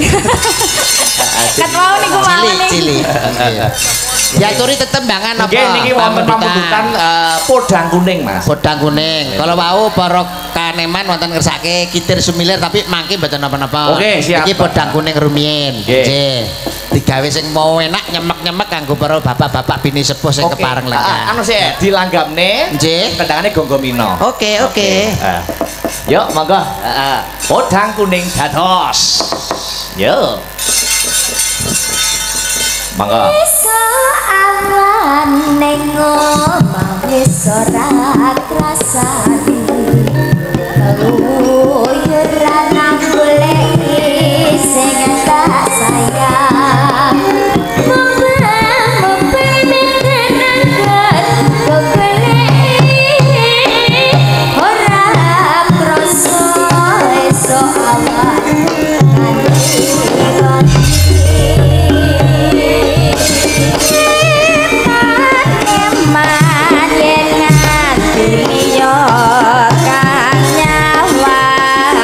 Ket wau niku mawon Cilik-cilik. Diaturi tetembangan apa? Nggih niki wonten pambututan eh, podang kuning Mas. Podang kuning. Kalau wau para kaneman wonten ngersake kitir sumilir tapi mangke mboten napa-napa. Oke, siap. Iki podang kuning rumiyin. Nggih. Nggih. Digawe sing mau enak nyemek-nyemek kanggo para bapak-bapak bini sepuh sing Oke. kepareng Ah, lengan. anu sih dilanggamne. Nggih. Kendangane Gonggomino. Oke, oke. Ah. Yuk monggo. Heeh. Podang kuning dados. Yuk. Monggo. Iso awan ning omah wis ora krasani. Keluyuran nang golek sing tak sayang. Mope-mope menenangkan golek ora krasa iso awan eman yen nganti yo kang nyawa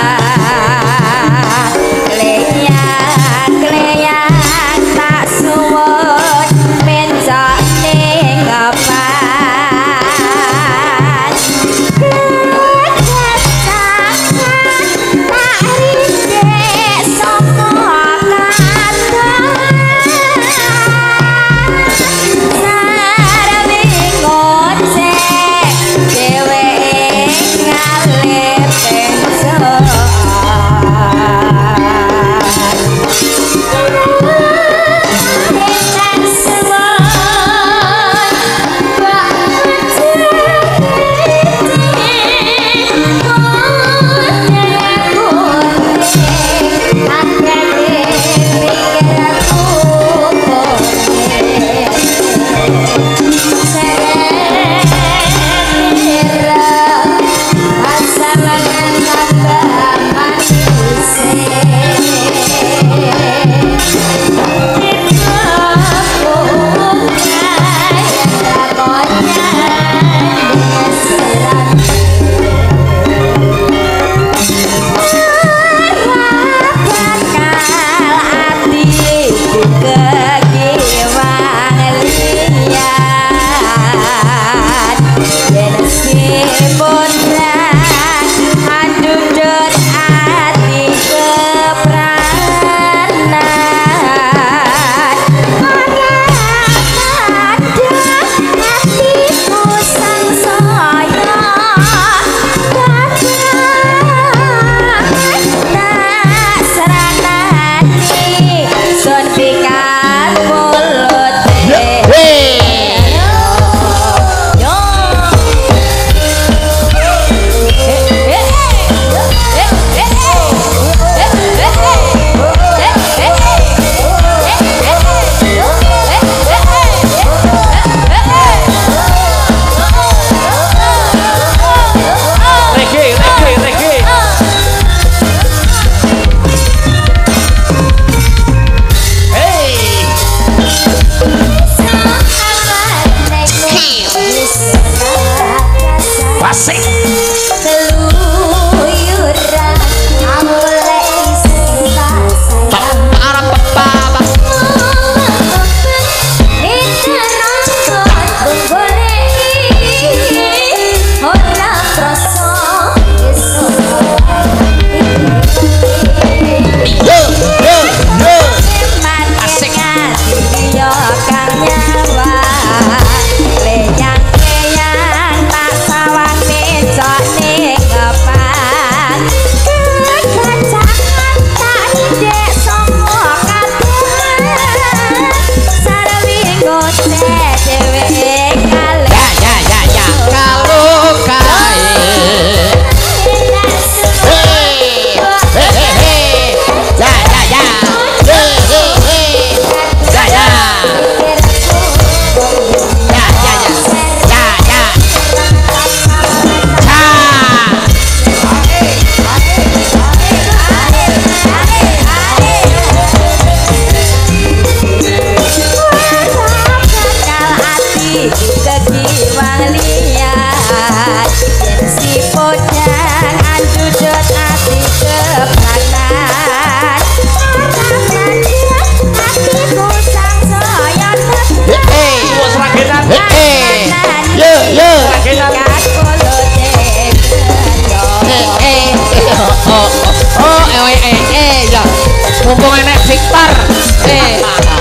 mumpung enek Victor. Eh.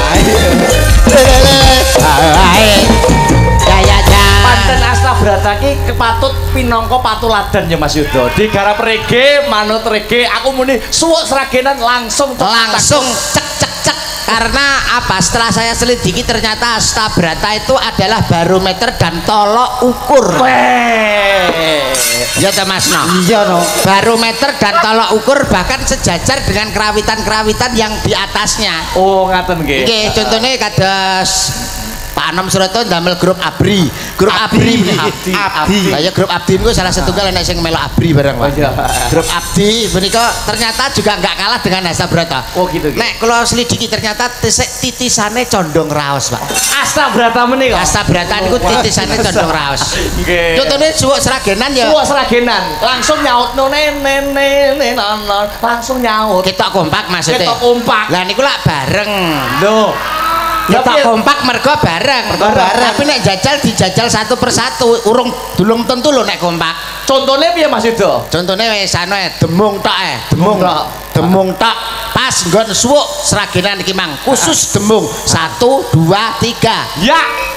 Ya ya ya. Panten Astabrata ki kepatut pinangka patuladan ya Mas Yuda. Digarap rege, manut rege, aku muni suwuk seragenan langsung langsung cek cek cek. Karena apa? Setelah saya selidiki ternyata Astabrata itu adalah barometer dan tolok ukur. Weh. Ya ta Mas No. Iya no. Barometer dan tolok ukur bahkan sejajar dengan kerawitan-kerawitan yang di atasnya. Oh ngaten nggih. Nggih, contohnya kados Pak Anom Suroto ndamel grup Abri. Grup Abri. Abdi. Abdi. Lah ya grup Abdi niku salah satunggal enek sing melok Abri bareng, Pak. Oh, iya. Grup Abdi menika ternyata juga enggak kalah dengan Astabrata. Oh gitu. Nek kula selidiki ternyata titisane condong raos, Pak. Astabrata menika. Astabrata niku titisane condong raos. Nggih. Contohnya suwuk seragenan ya. Suwuk seragenan langsung nyaut nene nene non langsung nyaut. Ketok kompak maksudnya. Ketok kompak. Lah niku lak bareng. Lho. Kita kompak mergo bareng. Mergo bareng. Tapi nek jajal dijajal satu persatu, urung dulung tentu lho nek kompak. Contohnya piye Mas Yuda? Contohnya wis anu demung tok eh, demung tok. Demung tok. Pas nggon suwuk seragenan iki mang, khusus demung. satu dua tiga. Ya.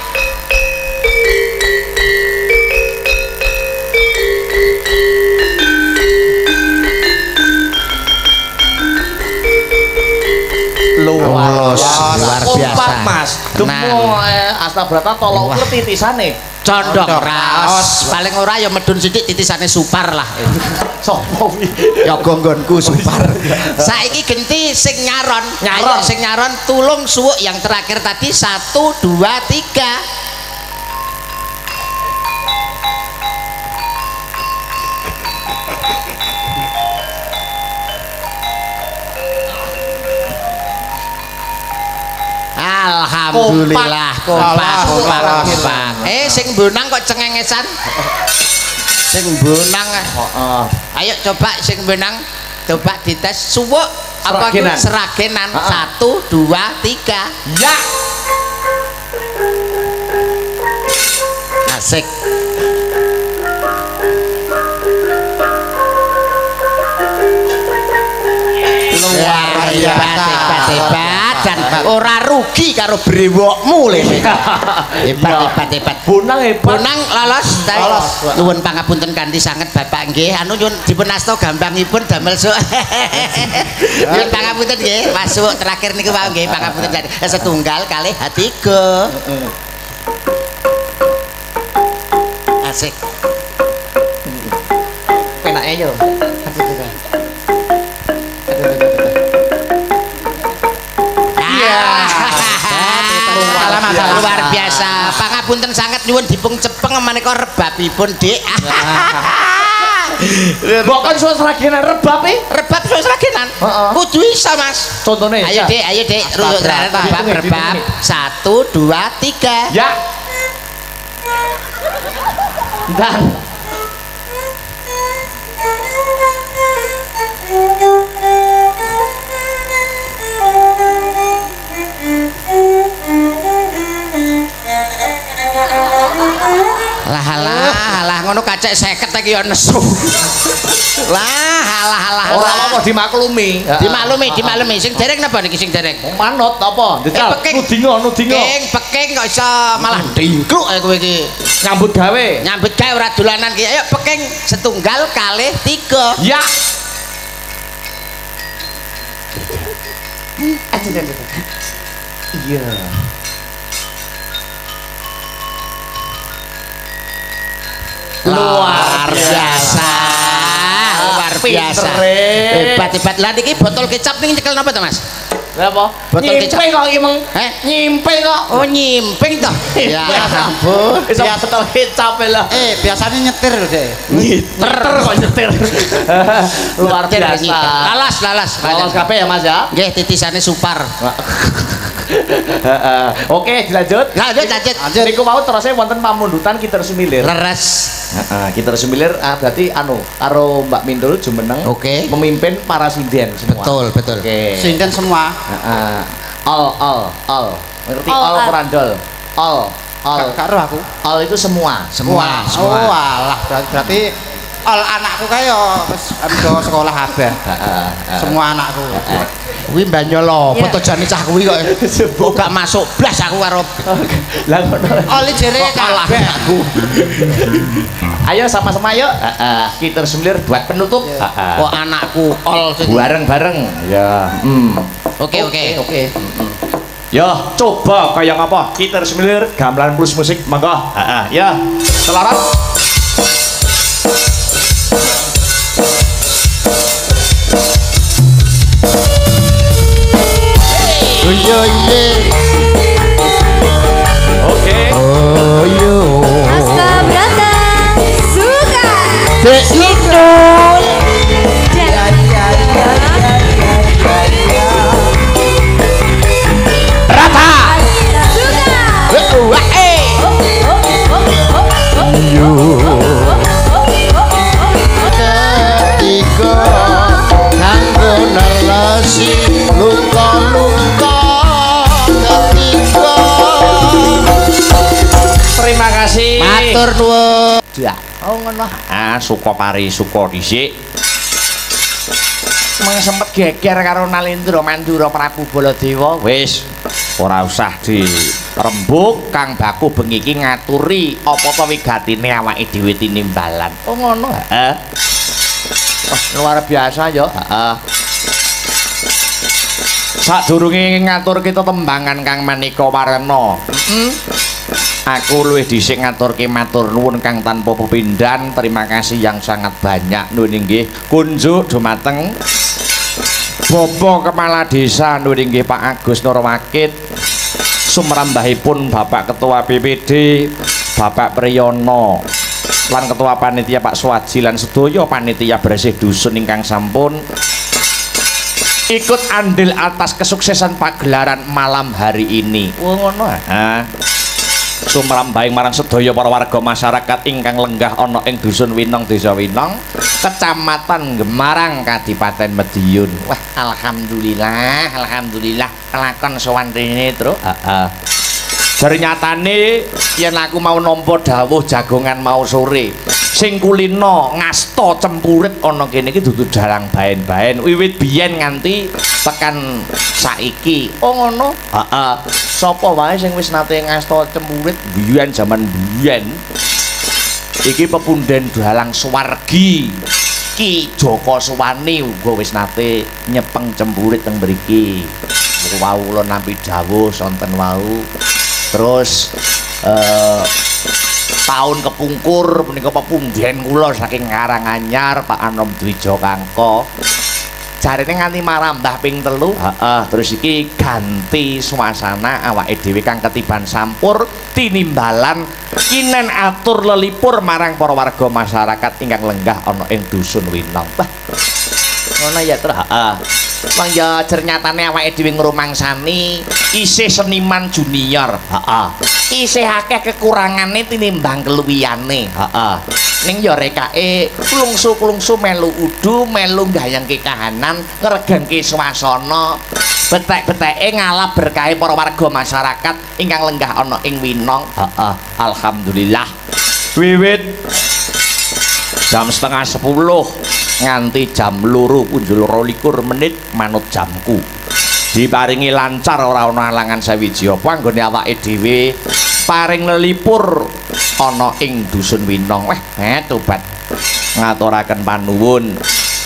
luar biasa, luar biasa. Mas, demo eh, Astabrata tolong ukur titisane. Condong raos, paling ora ya medun sithik titisane Supar lah. Sopo wi? Ya gonggonku Supar. Saiki genti sing nyaron, nyaron Ayo, sing nyaron tulung suwuk yang terakhir tadi satu dua tiga. Alhamdulillah kompak kompak kompak. Eh sing bonang kok cengengesan? Sing bonang. Heeh. Ayo coba sing bonang coba dites suwuk apa itu seragenan. Satu dua tiga. Ya. Asik. Luar biasa, hebat hebat dan ora rugi karo brewokmu le. Hebat hebat hebat. Bonang hebat. Bonang lolos. Lolos. Nuwun pangapunten kanthi sanget Bapak nggih. Anu nyuwun dipun asta gambangipun damel sok. Nyuwun pangapunten nggih. Masuk terakhir niku wae nggih pangapunten setunggal kalih hatiku. Asik. Penake yo. Luar biasa. Pangapunten sangat nyuwun dipun cepeng menika rebabipun, Dik. Mbok kan suwe seragenan rebab e? Rebab suwe seragenan. Kudu iso, Mas. Contone ayo, Dik, ayo, Dik. Rebab rebab. satu dua tiga. Ya. Dan lah halah halah ngono kacek seket iki ya nesu. Lah halah halah ora apa dimaklumi. Dimaklumi, dimaklumi. Sing dereng napa niki sing dereng? Manut apa? Dical. Nudinga, nudinga. Peking, peking kok iso malah dingkluk ae kowe iki. Nyambut gawe. Nyambut gawe ora dolanan ki. Ayo peking setunggal kalih tiga. Ya. Iya. Luar biasa, luar biasa, hebat hebat. Lah niki botol kecap ning nyekel napa to Mas? Lah apa? Botol kecap. Nyimpen kok iki meng. Eh, nyimpen kok. Oh nyimping toh. Ya ampun. Wis botol kecap lah. Eh, biasanya nyetir lho, Dek. Nyetir kok nyetir. Luar biasa. Lalas, lalas. Lalas kabeh ya Mas ya. Nggih titisane Supar. Oke, dilanjut. Lanjut, lanjut. Lanjut. Niku mau terusnya wonten pamundutan Ki Tersumilir. Leres. Heeh, Ki Tersumilir ah, berarti anu karo Mbak Mindul Jumeneng. Oke. Memimpin para sinden semua. Betul, betul. Oke. Sinden semua. Heeh. All all all. Ngerti All, all all. perandol. All all. Karo aku. All itu semua. Semua, semua. Oh, alah berarti ol anakku kae yo wis endo sekolah kabeh. Heeh. Semua anakku. Kuwi mbanyol apa to jane cah kuwi kok gak masuk blas aku karo. Lah ngono. Oli jere kabeh aku. Ayo sama-sama yuk. Heeh. Kita sembilir buat penutup. Heeh. Kok anakku ol bareng-bareng. Ya. Hmm. Oke oke oke. Yo, coba kayak apa? Kita sembilir gamelan plus musik monggo. Heeh. Ya. Selamat. Oh iya iya. Oke. Oh iya. Aska Brata suka. Dek Idul. Rata. Suka. Wah eh. Yo. Ketika kanggo nelesi luka-luka ketika. Terima kasih. Matur nuwun. Ya. Oh ngono. Ah, suka pari suka dhisik. Meng sempet geger karo Nalendra Mandura Prabu Baladewa. Wis, ora usah dirembug, Kang Baku bengi iki ngaturi apa to wigatine awake dhewe tinimbalan. Oh ngono. Heeh. Wah, luar biasa ya. Heeh. Sadurunge ngatur kita tembangan Kang Manika Warna. Heeh. Aku luwih dhisik ngaturke matur nuwun Kang tanpa pepindhan. Terima kasih yang sangat banyak nuwun inggih. Kunjuk dumateng Bapak Kepala Desa nuwun inggih Pak Agus Nurwakid. Sumrambahipun Bapak Ketua B P D, Bapak Priyono lan Ketua Panitia Pak Swaji lan sedaya panitia bersih dusun ingkang sampun ikut andil atas kesuksesan pagelaran malam hari ini. Oh ngono. Ha. Sumrambahing marang sedaya para warga masyarakat ingkang lenggah ana ing dusun Winong Desa Winong, Kecamatan Gemarang, Kadipaten Madiun. Wah, alhamdulillah, alhamdulillah kelakon sowan rene, Tru. Heeh. Jare nyatane yen aku mau nampa dawuh jagongan mau sore, sing kulino ngasta cempurit ana kene iki dudu dalang baen-baen wiwit biyen nganti tekan saiki. Oh ngono. Heeh. Sapa wae sing wis nate ngasta cempurit biyen jaman biyen iki pepunden dalang Suwargi Ki Joko Suwani uga wis nate nyepeng cempurit teng mriki. Wau kula nampi dawuh sonten wau. Terus eh tahun kepungkur menika pepunden kula saking Karanganyar Pak Anom Dwijo Kangko. Jarene nganti marambah ping telu. Heeh, terus iki ganti suasana awake dhewe kang ketiban sampur tinimbalan kinen atur lelipur marang para warga masyarakat ingkang lenggah ana ing dusun Winong. Wah. Ngono ya, Tru. Heeh. Wong ya ternyatane awake dhewe ngrumangsani isih seniman junior. Heeh. Isih akeh kekurangane tinimbang keluwiyane. Heeh. Ning ya rekake klungsu-klungsu melu udu, melu gayangke kahanan, ngregengke swasana, betek-beteke ngalap berkahe para warga masyarakat ingkang lenggah ana ing Winong. Heeh, alhamdulillah. Wiwit jam setengah sepuluh nganti jam loro punjul rolikur menit manut jamku. Diparingi lancar ora ana alangan sawiji apa anggone awake dhewe paring lelipur ana ing dusun Winong. Weh, eh tobat ngaturaken panuwun.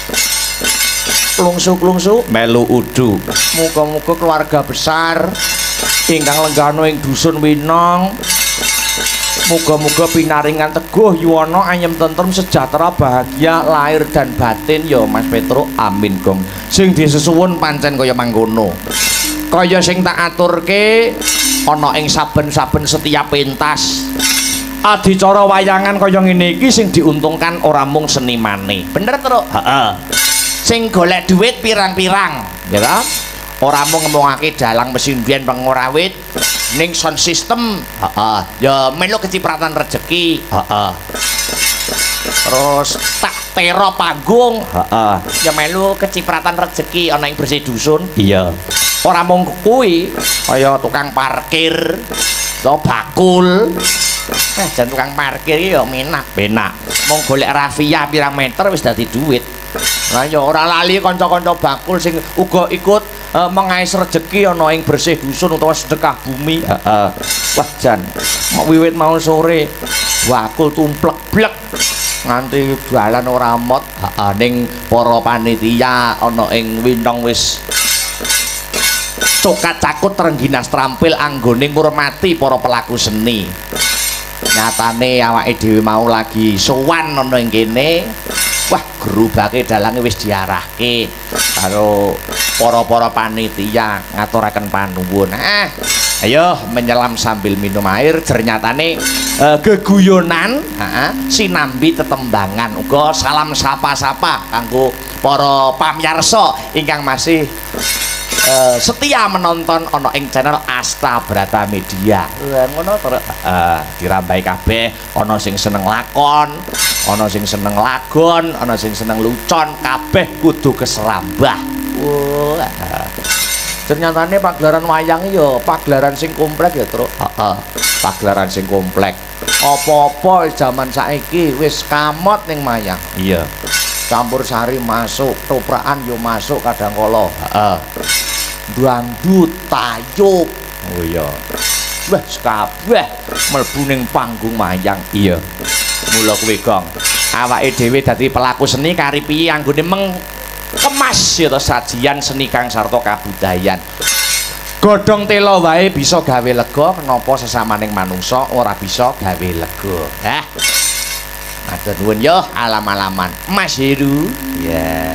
Klungsu-klungsu melu udu. Muga-muga keluarga besar ingkang lenggah ana ing dusun Winong muga-muga pinaringan teguh yuwana ayem tentrem sejahtera bahagia lahir dan batin ya Mas Petro. Amin gong. Sing disesuwun pancen kaya mangkono. Kaya sing tak aturke ana ing saben-saben setiap pentas adicara wayangan kaya ngene iki sing diuntungkan ora mung senimane. Bener, Tru? Heeh. Sing golek duit pirang-pirang, ya ta? Ora mung ngomongake dalang mesin biyen pengorawit ning sound system. Heeh. Ya melu kecipratan rezeki. Heeh. Terus tak tero panggung. Heeh. Ya melu kecipratan rezeki ana ing bersih dusun. Iya. Ora mung kuwi, kaya tukang parkir, to bakul, Eh, jan tukang parkir iki yo menak, benak. Mong golek rafia pirang meter wis dadi duit. Lah ya ora lali kanca-kanca bakul sing uga ikut uh, mengais rejeki ana ing bersih dusun utawa sedekah bumi. Heeh. Wah jan, mau wiwit mau sore bakul tumplek blek nganti dalan ora mot. Heeh ning para panitia ana ing Wintong wis cokat cakut rengginas trampil anggone ngurmati para pelaku seni. Nyatane awake dhewe mau lagi sowan ana ing kene. Wah, gerubake dalange wis diarahke karo para-para panitia ngaturaken panuwun. Ah, ayo menyelam sambil minum air. Ternyatane uh, geguyonan, heeh, sinambi tetembangan uga salam sapa-sapa kanggo para pamirsa ingkang masih Uh, setia menonton ana ing channel Asta Brata Media. Lha ngono terus uh, dirambai kabeh, ana sing seneng lakon, ana sing seneng lagon, ana sing seneng lucon, kabeh kudu keserambah. Wah. Uh, ternyatane pagelaran wayang ya pagelaran sing komplek ya, Truk. Heeh. Uh, pagelaran sing komplek. Apa-apa zaman saiki wis kamot ning wayang. Iya. Campur sari masuk, toprakan yo masuk kadang kala. Heeh. Dangdut tayub. Oh iya. Wah, kabeh mlebu ning panggung wayang. Iya. Mula kuwi Gong. Awake dhewe dadi pelaku seni kari piye anggone mengkemas ya to sajian seni kang sarta kabudayan. Godhong tela wae bisa gawe lega, kenapa sesamaning manungsa ora bisa gawe lega. Hah. Matur nuwun yo alam-alaman. Mas Heru. Ya.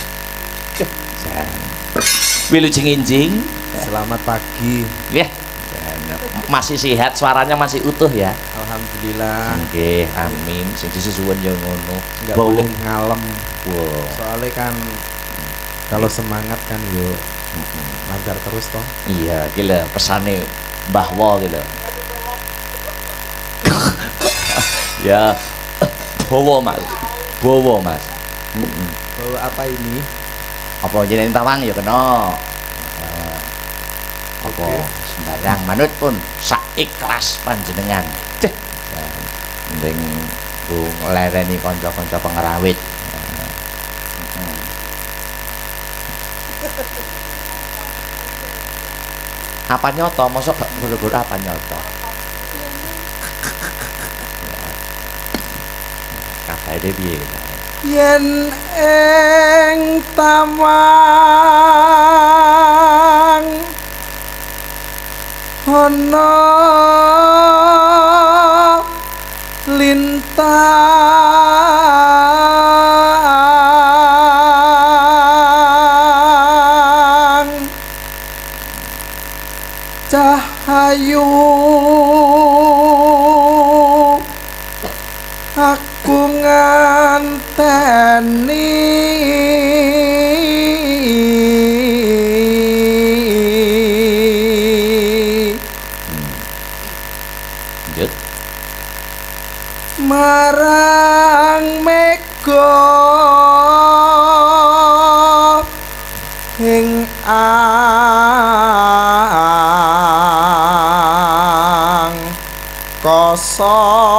Wilujeng-injing. Selamat pagi. Ya. Masih sehat, suaranya masih utuh ya. Alhamdulillah. Nggih, amin. Sing disuwun yo ngono. Enggak boleh ngalem. Wow. Soalnya kan kalau semangat kan yo lancar terus toh. Iya, iki lho pesane Mbah Wo iki lho. Ya. Bowo Mas. Bowo Mas. Heeh. Bawa apa ini? Apa jenenge tawang ya kena. Uh, apa okay. Sembarang manut pun sak ikhlas panjenengan. Cih. Mending ku nglereni kanca-kanca pengrawit. Uh, uh. Apa nyoto mosok guru-guru apa nyoto? Kabae piye? Yen ing tamang ana lintang cahayu aku nganteni Lanjut. Marang mega ing angkasa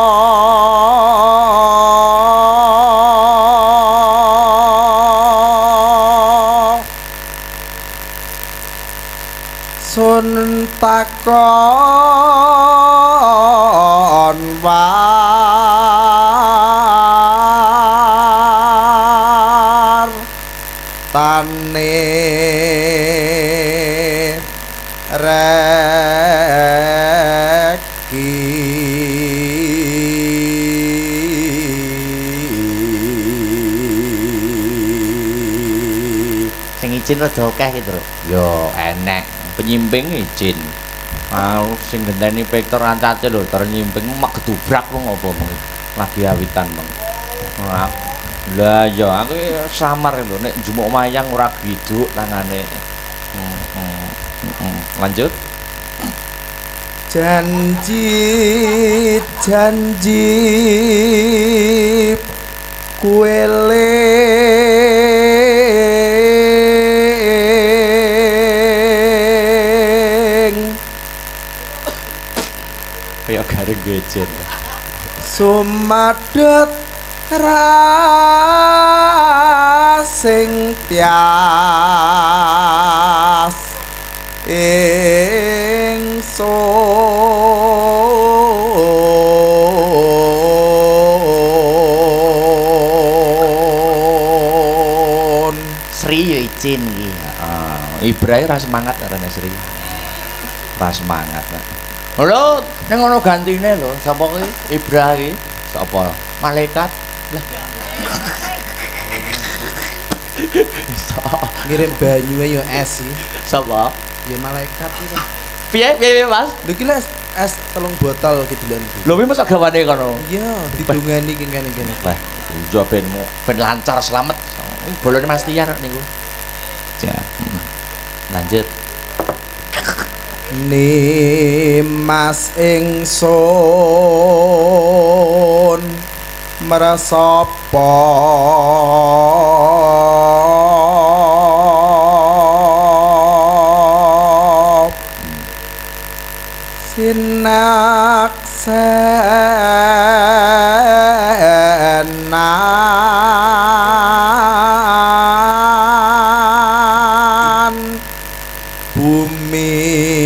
sun takon war tane reki Sing izin rada akeh iki, Tru. Yo enek penyimping izin. Ah sing gendani vektor ancate lho, ternyimping mak gedubrak wong apa mong. Lagi awitan mong. Ora. Lah ya aku samar lho nek njumuk wayang ora biduk tangane. Hmm, hmm, hmm. Lanjut. Janji janji kuele Kaya garing gejen. Sumadet rasing tias ingsun Sri ya izin iki. Heeh. Ibrahim ra semangat karena Sri. Ra semangat. Lho, ning ngono gantine lho, sapa kuwi? Ibrahim. Sapa? Malaikat. Lah. ngirim banyu ya es sih. Sapa? Ya malaikat itu. Piye piye Mas? Lho iki es es telung botol kidulan iki. Lho kuwi masa gawane kono. Iya, didungani iki kene-kene. Wah, yo ben ben lancar selamat. Bolone Mas Tiar niku. Ya. Lanjut. Nimas ingsun mrasapa sinaksenan bumi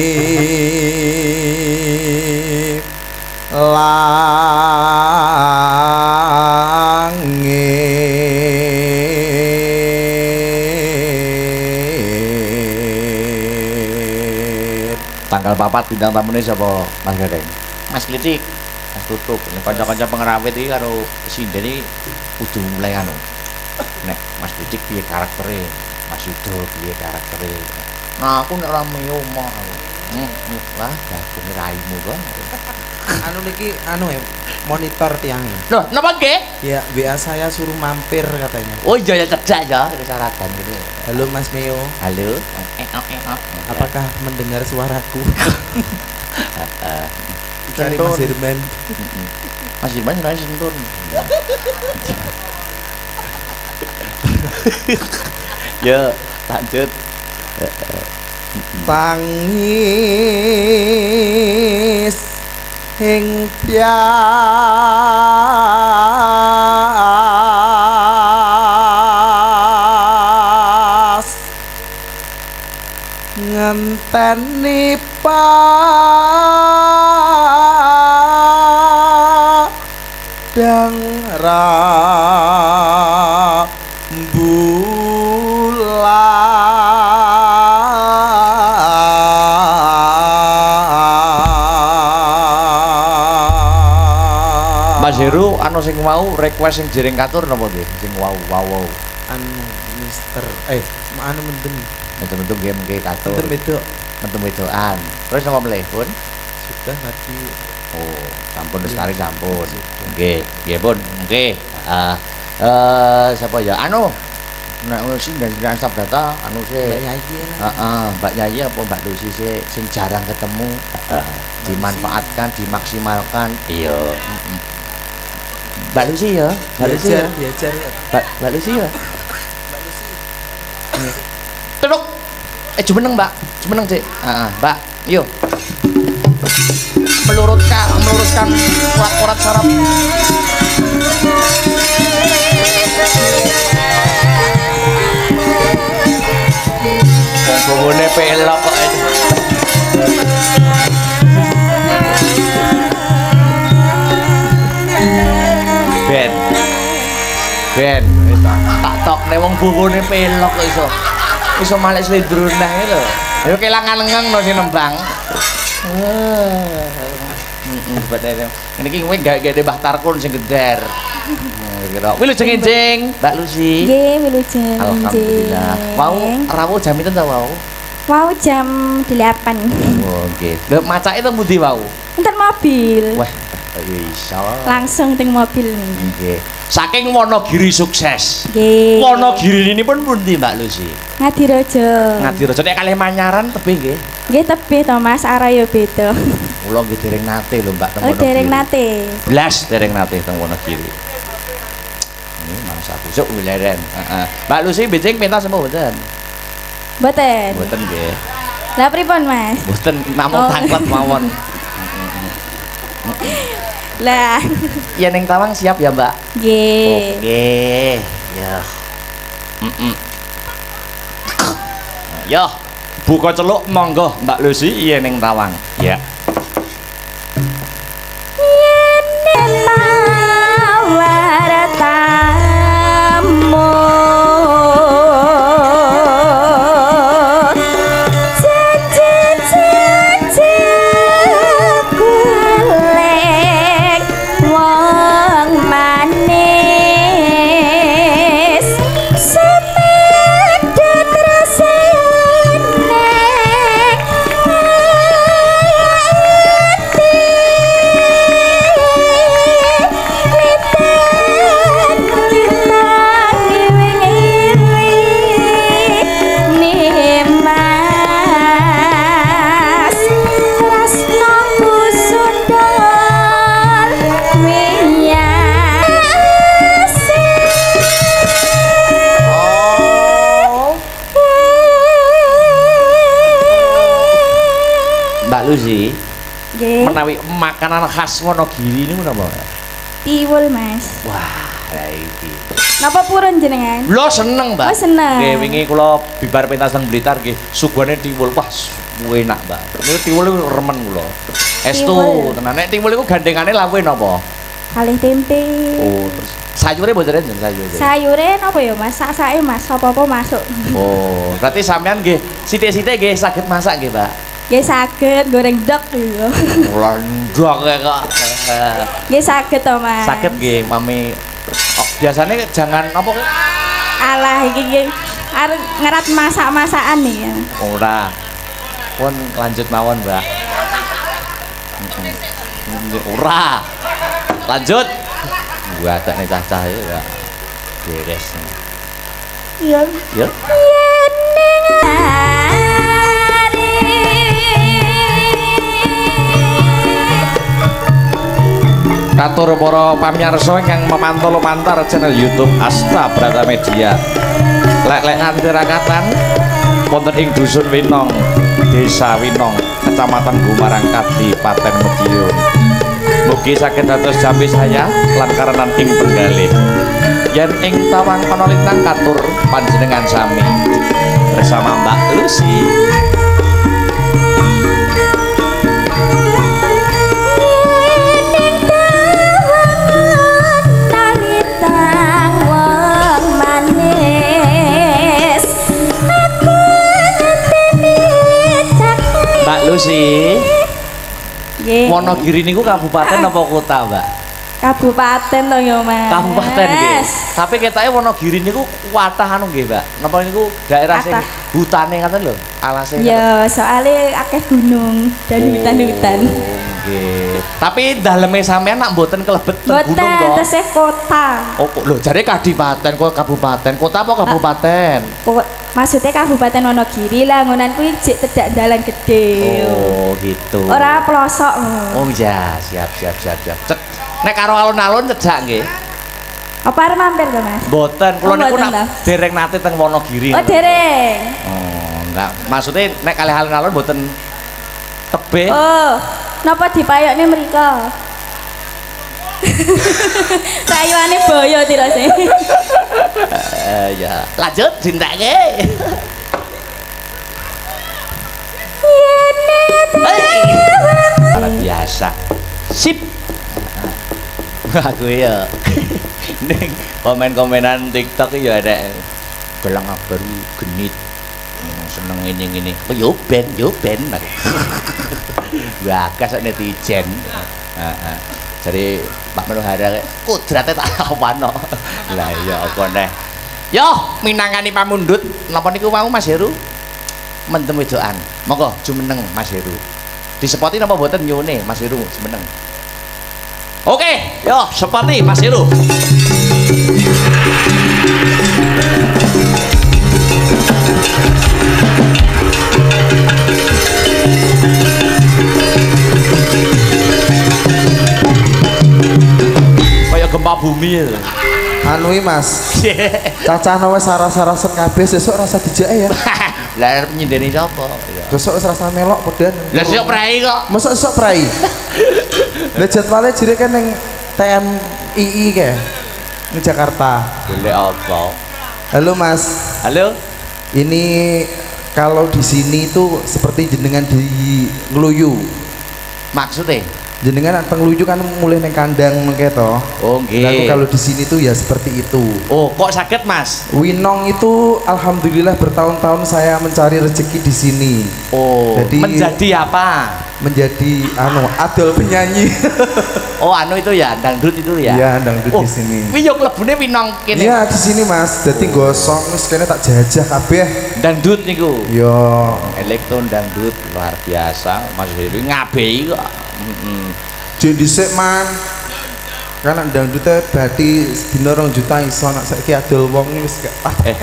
langit. Tanggal papat bintang tamune sapa Mas Gadeng? Mas Klitik. Mas Tutup. Ini kanca-kanca pengerawit iki karo sinden iki kudu mulai anu. Nek Mas Klitik piye karaktere? Mas Yudo piye karaktere? Nah, aku nek ora meo omah aku. Hmm, lah, bagus raimu kok. Anu niki anu ya monitor tiangnya. Loh, napa nggih? Ya W A saya suruh mampir katanya. Oh iya ya cedak ya, syaratan gitu. Halo Mas Meo. Halo. Eh, eh, eh, eh. Apakah mendengar suaraku? Cari Mas Irman. Mas Irman ora sentun. Ya, lanjut. Tangis ing pias ngenteni padang Mas Heru anu sing mau request sing jering katur napa nggih? Sing wow wow wow. Anu Mister eh anu mendem. Mentu-mentu nggih mengke katur. Mendem itu. Mentu-mentuan. Terus napa mleh, Pun? Sudah tadi. Oh, sampun sekali sampun. Nggih, nggih Pun. Nggih. Ah eh sapa ya? Anu nek sing dan Sabdata anu se Mbak Yayi. Heeh, Mbak Yayi apa Mbak Lucy se sing jarang ketemu. Dimanfaatkan, dimaksimalkan. Iya, heeh. Mbak Lucy ya, Mbak Lucy ya. Diajar. Mbak Mbak Lucy ya. Mbak Lucy. Teruk. Eh jumeneng, Mbak. Jumeneng, Dik. Heeh, Mbak. Yo. Meluruskan, meluruskan urat-urat saraf. Bongone pelok kok. Ben. Ben, tak tokne wong bongone pelok kok iso. Iso malih slendro neh lho. Ayo kelangan ngeng no sing nembang. Heeh, bener. Niki kowe gak-gak Mbah Tarkun sing gedher. Kira wilujeng enjing, Mbak Lucy. Nggih, wilujeng. Alhamdulillah. Wau rawuh jam pinten ta wau? Wau jam delapan. Oh, nggih. Lha macake teng pundi wau? Enten mobil. Wah, iso. Langsung teng mobil. Nggih. Saking Wonogiri sukses. Nggih. Wonogiri ini pun pundi Mbak Lucy? Ngadirojo. Ngadirojo nek kalih Manyaran tebih nggih. Nggih tebih to Mas, araya beda. Kula nggih dereng nate lho Mbak teng Oh, Wonogiri. dereng nate. Blas dereng nate teng Wonogiri. Ini mangsa busuk wileren. Heeh. Mbak Lucy becing pentas semua mboten? Mboten. Mboten nggih. Lah pripun Mas? Mboten namung Oh. tanglet mawon. Lah. Ya ning Tawang siap ya, Mbak? Nggih. Oke. Ya. Heeh. Yo, buka celuk monggo Mbak Lucy iya ning Tawang. Ya. Lucy, menawi makanan khas Wonogiri ini apa? Tiwul, Mas. Wah, lah iki. Napa purun jenengan? Lo seneng, Mbak. Oh, seneng. Nggih, wingi kula bibar pentas teng Blitar nggih, suguhane tiwul. Wah, enak, Mbak. Niku tiwul niku remen kula. Estu tenan. Nek tiwul iku gandengane lakuin apa? Kalih tempe. Oh, terus sayure mboten enten sayure. Sayure napa ya, Mas? Sak-sake, Mas. Apa-apa masuk. Oh, berarti sampean nggih sithik-sithik nggih saged masak nggih, Mbak? Nggih saged goreng dok lho. Landok kok. Nggih saged to, Mas. Saged nggih, Mami. Oh, biasanya jangan apa kok? Alah iki nggih arep ngerat masak-masakan nih ya. Ora. Pun lanjut mawon, Mbak. Ora. Lanjut. Gua adane cah-cah ya, Mbak. Beres. Iya. Ya. Katur para pamirsa ingkang memantau lumantar channel YouTube Asta Brata Media. Lek-lek ngantirakatan wonten ing Dusun Winong, Desa Winong, Kecamatan Gumarang, Kabupaten Madiun. Mugi saged dados jambe saya lan karenan ing penggalih. Yen ing Tawang Panolintang katur panjenengan sami bersama Mbak Lucy. Lucy, nggih. Wonogiri niku kabupaten apa kota, Mbak? Kabupaten to ya, Mas. Kabupaten nggih. Tapi ketake Wonogiri niku kuatah anu nggih, Mbak. Napa niku daerah sing hutane ngaten lho, alase. Ya, soalnya akeh gunung dan hutan-hutan. Nggih. Tapi daleme sampean nak mboten kelebet teng gunung to. Mboten, tesih kota. Oh, lho jare kadipaten kok kabupaten. Kota apa kabupaten? Pokok maksudnya Kabupaten Wonogiri lah, ngonan kuwi jek tedak dalan gede. Oh, gitu. Ora pelosok. Oh iya, siap siap siap siap. Cek nek karo alun-alun cedak nggih. Apa arep mampir to, Mas? Mboten, kula Oh, niku mboten nak dereng nate teng Wonogiri. Oh, dereng. Oh, enggak. Maksudnya nek kalih alun-alun mboten tebe. Oh, napa dipayokne mriko? Rayuane boyo tirose. Eh ya, lanjut dintake. Luar biasa. Sip. Aku ya. Ning komen-komenan TikTok ya ada gelang baru genit. Seneng ini-ini. Oh yo ben, yo ben. Bakas netizen. Heeh. Jadi Pak Manohara kudrate tak apano. Lah iya apa neh. Yo minangani pamundhut napa niku mau Mas Heru? Mendem wedokan. Monggo jumeneng Mas Heru. Disepoti napa mboten nyune Mas Heru jumeneng. Oke, yo sepoti Mas Heru. Kaya gempa bumi ya. Anu iki Mas. Cacah wis saras-sarasen kabeh sesuk rasa dijake ya. Lah nyindeni sapa? Besok wis rasa melok pedan. Lah sesuk prei kok. Mosok esuk prai. Lah jadwalnya jire kan ning T M I I kae. Ning Jakarta. Golek apa? Halo Mas. Halo. Ini kalau di sini itu seperti jenengan di Ngluyu. Maksudnya? Jenengan pengluyu kan mulai neng kandang mengke toh. Oh nggih. Lalu kalau di sini tuh ya seperti itu. Oh, kok sakit, Mas? Winong itu alhamdulillah bertahun-tahun saya mencari rezeki di sini. Oh, jadi menjadi apa? Menjadi anu adol penyanyi. Oh, anu itu ya, dangdut itu ya. Iya, dangdut oh, di sini. Kuwi yo mlebune winong kene. Iya, di sini Mas. Dadi oh. gosong wis kene tak jajah kabeh. Dangdut niku. Yo, elektron dangdut luar biasa. Mas Heru ngabehi kok. Heeh. Jen dhisik man. Kan dangdute bati sedina rong juta iso nak saiki adol wong wis gak ah. Eh.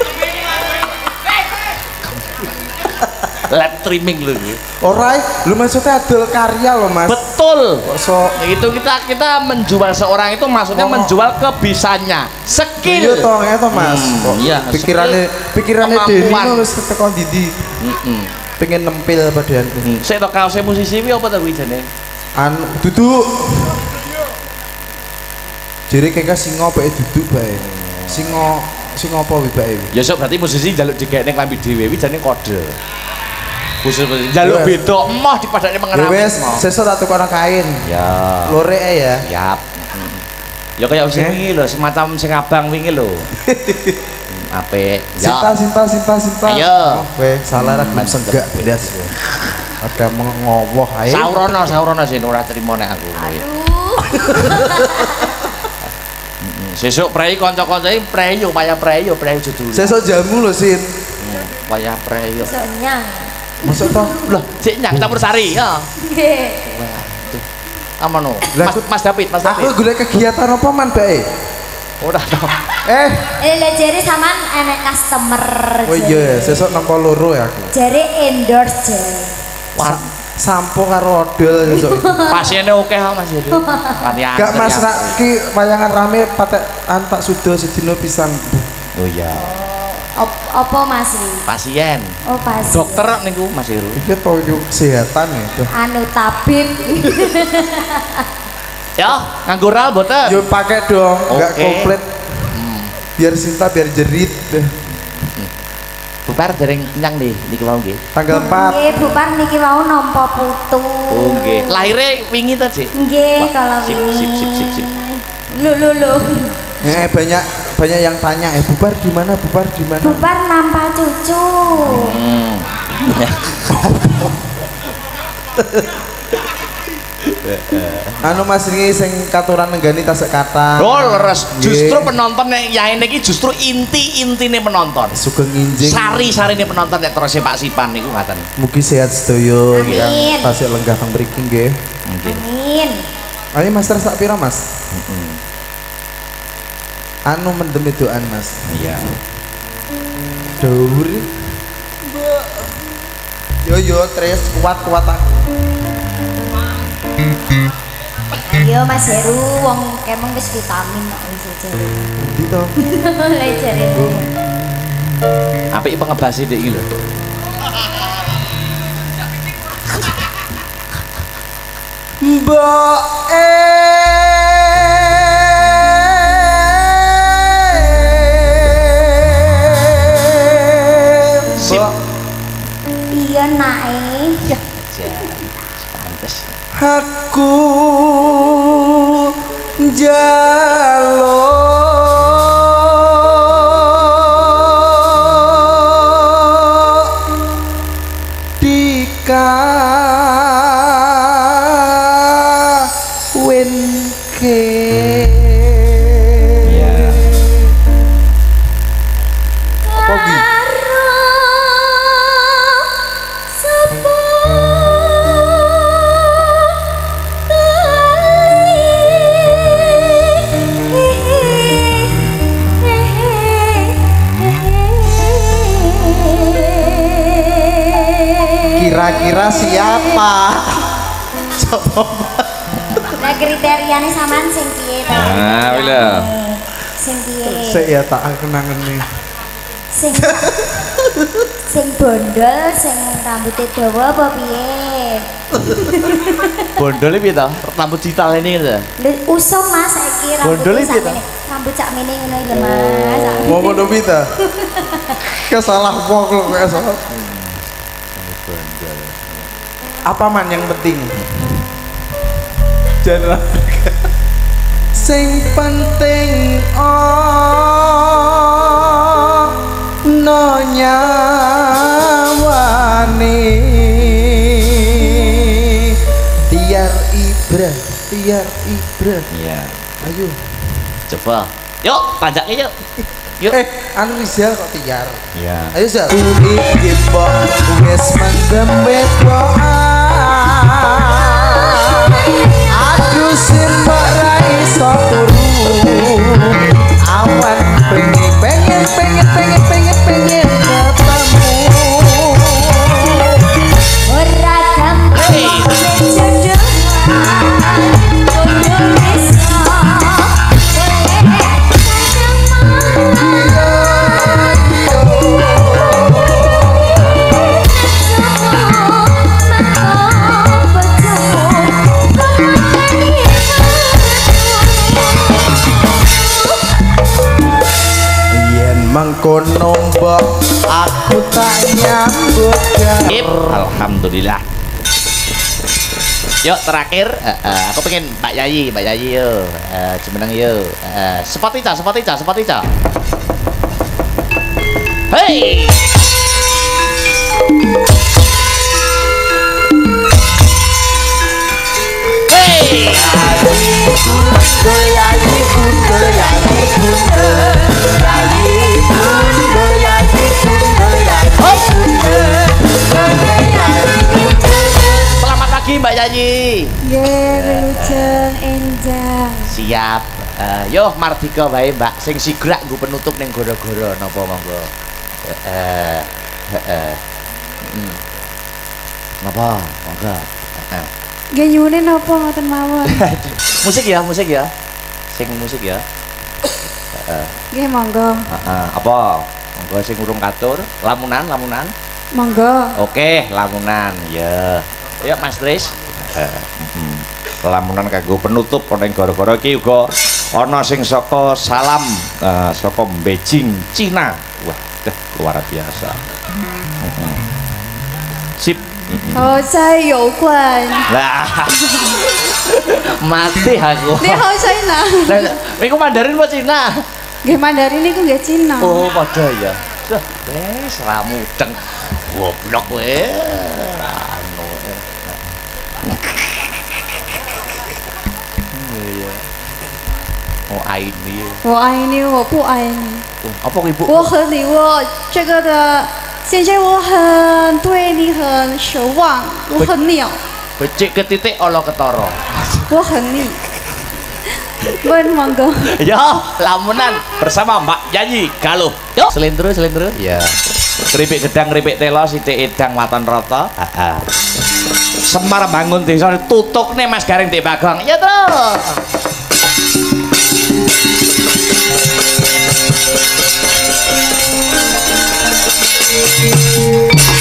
Live streaming lho. Ora, lu maksudnya adol karya loh Mas. Betul. So itu kita kita menjual seorang itu maksudnya oh. menjual kebisaannya, skill. Iya toh, ya toh Mas. Hmm, iya. Pikirannya pikirannya Denny harus tekan didi. Heeh. Pengen nempel padahal. Hmm. Sik to kaose musisi kuwi apa to kuwi jane? Anu duduk. Jere kek singo bae duduk bae. Singo singo apa kuwi bae? Ya sok berarti musisi njaluk digekne klambi dhewe kuwi jane kode. Khusus jaluk bedok emoh dipadane mengenal. Ya wis, sesuk tak tukar kain. Ya. Lorek ya. Yap. Ya kaya sing wingi lho, semacam sing abang wingi lho. Apik. Ya. Sinta sinta sinta sinta. Ayo. Weh, salah ra gelem senggak bedas. Ada mengowoh ae. Saurono, saurono sing ora trimo nek aku. Aduh. Sesuk prei kanca-kancane preyo, wayah preyo, preyo judul. Sesuk jamu lho, Sin. Wayah preyo. Soalnya Masuk toh? Loh, cek nyang campur sari ya. nggih. Waduh. Amono. Mas, Mas David, Mas David. Aku golek kegiatan apa man bae? Ora tau. Eh, Eh lha jare sampean enek customer. oh iya, sesuk nampa loro ya aku. Jare endorse jare. Wah, sampo karo odol sesuk. Pasiene akeh kok Mas Heru. Gak Mas rak ki wayangan rame patek antak sudo sedina pisan. Oh iya. Op, apa Mas Ri? Pasien. Oh, pasien. Dokter niku Mas Heru. Iki to yo kesehatan ya. Anu tabib. Ya, nganggo ral mboten? Yo pakai dong, enggak Oke. komplit. Hmm. Biar Sinta biar jerit. Bubar dereng nyang nih niki wau nggih. Tanggal empat. Nggih, Bupar niki wau nampa putu. Oh nggih. Lahire wingi ta, Dik? Nggih, kalau sip, wingi. sip, sip, sip, sip. Lu lu lu. Eh banyak banyak yang tanya, eh bubar di mana? Bubar di mana? Bupar nampak cucu. Hmm. Anu Mas Ri sing katuran nenggani tasik kata. Oh leres. Justru penonton nek yaene iki justru inti-intine penonton. Sugeng nginjing. Sari-sarine penonton nek terus Pak Sipan niku ngaten. Mugi sehat sedaya Amin. ya. Tasik lenggah teng mriki nggih. Nggih. Amin. Ayo Mas sak pira Mas? Anu mendem doan Mas. Iya. Daur. Yo yo tres kuat kuat aku. Yo Mas Heru wong kemeng wis vitamin kok wis jare. Ndi to? Lah jare. Apik pengebasi Dik iki lho. Mbok eh Sip. Iya nae. Ya, pantes. Aku jaluk dikawinke. Iya. Apa Bi? Kira-kira siapa? Coba. Lah kriteriane sampean sing piye to? Ah, lho. Sing piye? Sik ya tak kenangan nih. Sing Sing bondol, sing rambutnya dawa apa piye? Bondolnya piye to? Rambut cital ini gitu. Usum Mas saiki Bondolnya piye to? Rambut cak mene ngono lho Mas. Mau ngono piye to? Kesalah wong lho kok salah. Bondol. Apa man yang penting? Jangan sing penting oh no nyawane tiar ibrah tiar ibrah. Iya. Ayo Coba. Yuk, panjaknya yuk. Yuk. Eh, anu Rizal kok tiar. Iya. Ayo Zal. Iki mbok wis mendem wedoan. Aduh sin mbok ra iso turu. Awan pengen pengen pengen pengen pengen pengen ketemu. Ora gampang jodohan. Kudu bisa mangkono mbok aku tak nyambut gawe. Alhamdulillah. Yuk terakhir uh, uh, aku pengen Mbak Yayi, Mbak Yayi yuk. Uh, Jemeneng yuk. Uh, Sepotica, Sepotica, Sepotica. Hey. Hey. Selamat pagi Mbak Yayi. Nggih, wilujeng enjang. Siap. Uh, yo Mardika wae Mbak sing sigrak nggo penutup ning goro-goro napa monggo. Heeh. Heeh. Hmm. Napa? Monggo. Heeh. Nggih nyuwune napa ngoten mawon. Musik ya, musik ya. Sing musik ya. Heeh. Nggih monggo. Heeh. Apa? Monggo sing urung katur, lamunan, lamunan. Monggo. Oke, lamunan. Ya. Ya Mas Tris. Heeh. Lamunan kanggo penutup ning gara-gara iki uga ana sing saka salam uh, saka Beijing, Cina. Wah, dah luar biasa. Heeh. Sip. 和zij有关。 Lah. Mati aku. 你好在哪？ Lah, iku Mandarin apa Cina? Nggih Mandarin niku nggih Cina. Oh, padha ya. Dah, wis ra mudeng. Goblok kowe. Anu. Iya. Oh, Aini. 我爱你，我不爱你。 Apa kok Ibu? 我和你，我这个的，现在我很对你很守望，我很鸟， Becik ke titik ala ketara. 我很腻。Ben monggo. Ya, lamunan bersama Mbak Yayi Galuh. Yuk, selindro, selindro. Ya. Keripik gedang, keripik telo, sithik edang waton rata. Heeh. Semar bangun desa tutukne Mas Garing Dik Bagong. Ya, terus. Thank you.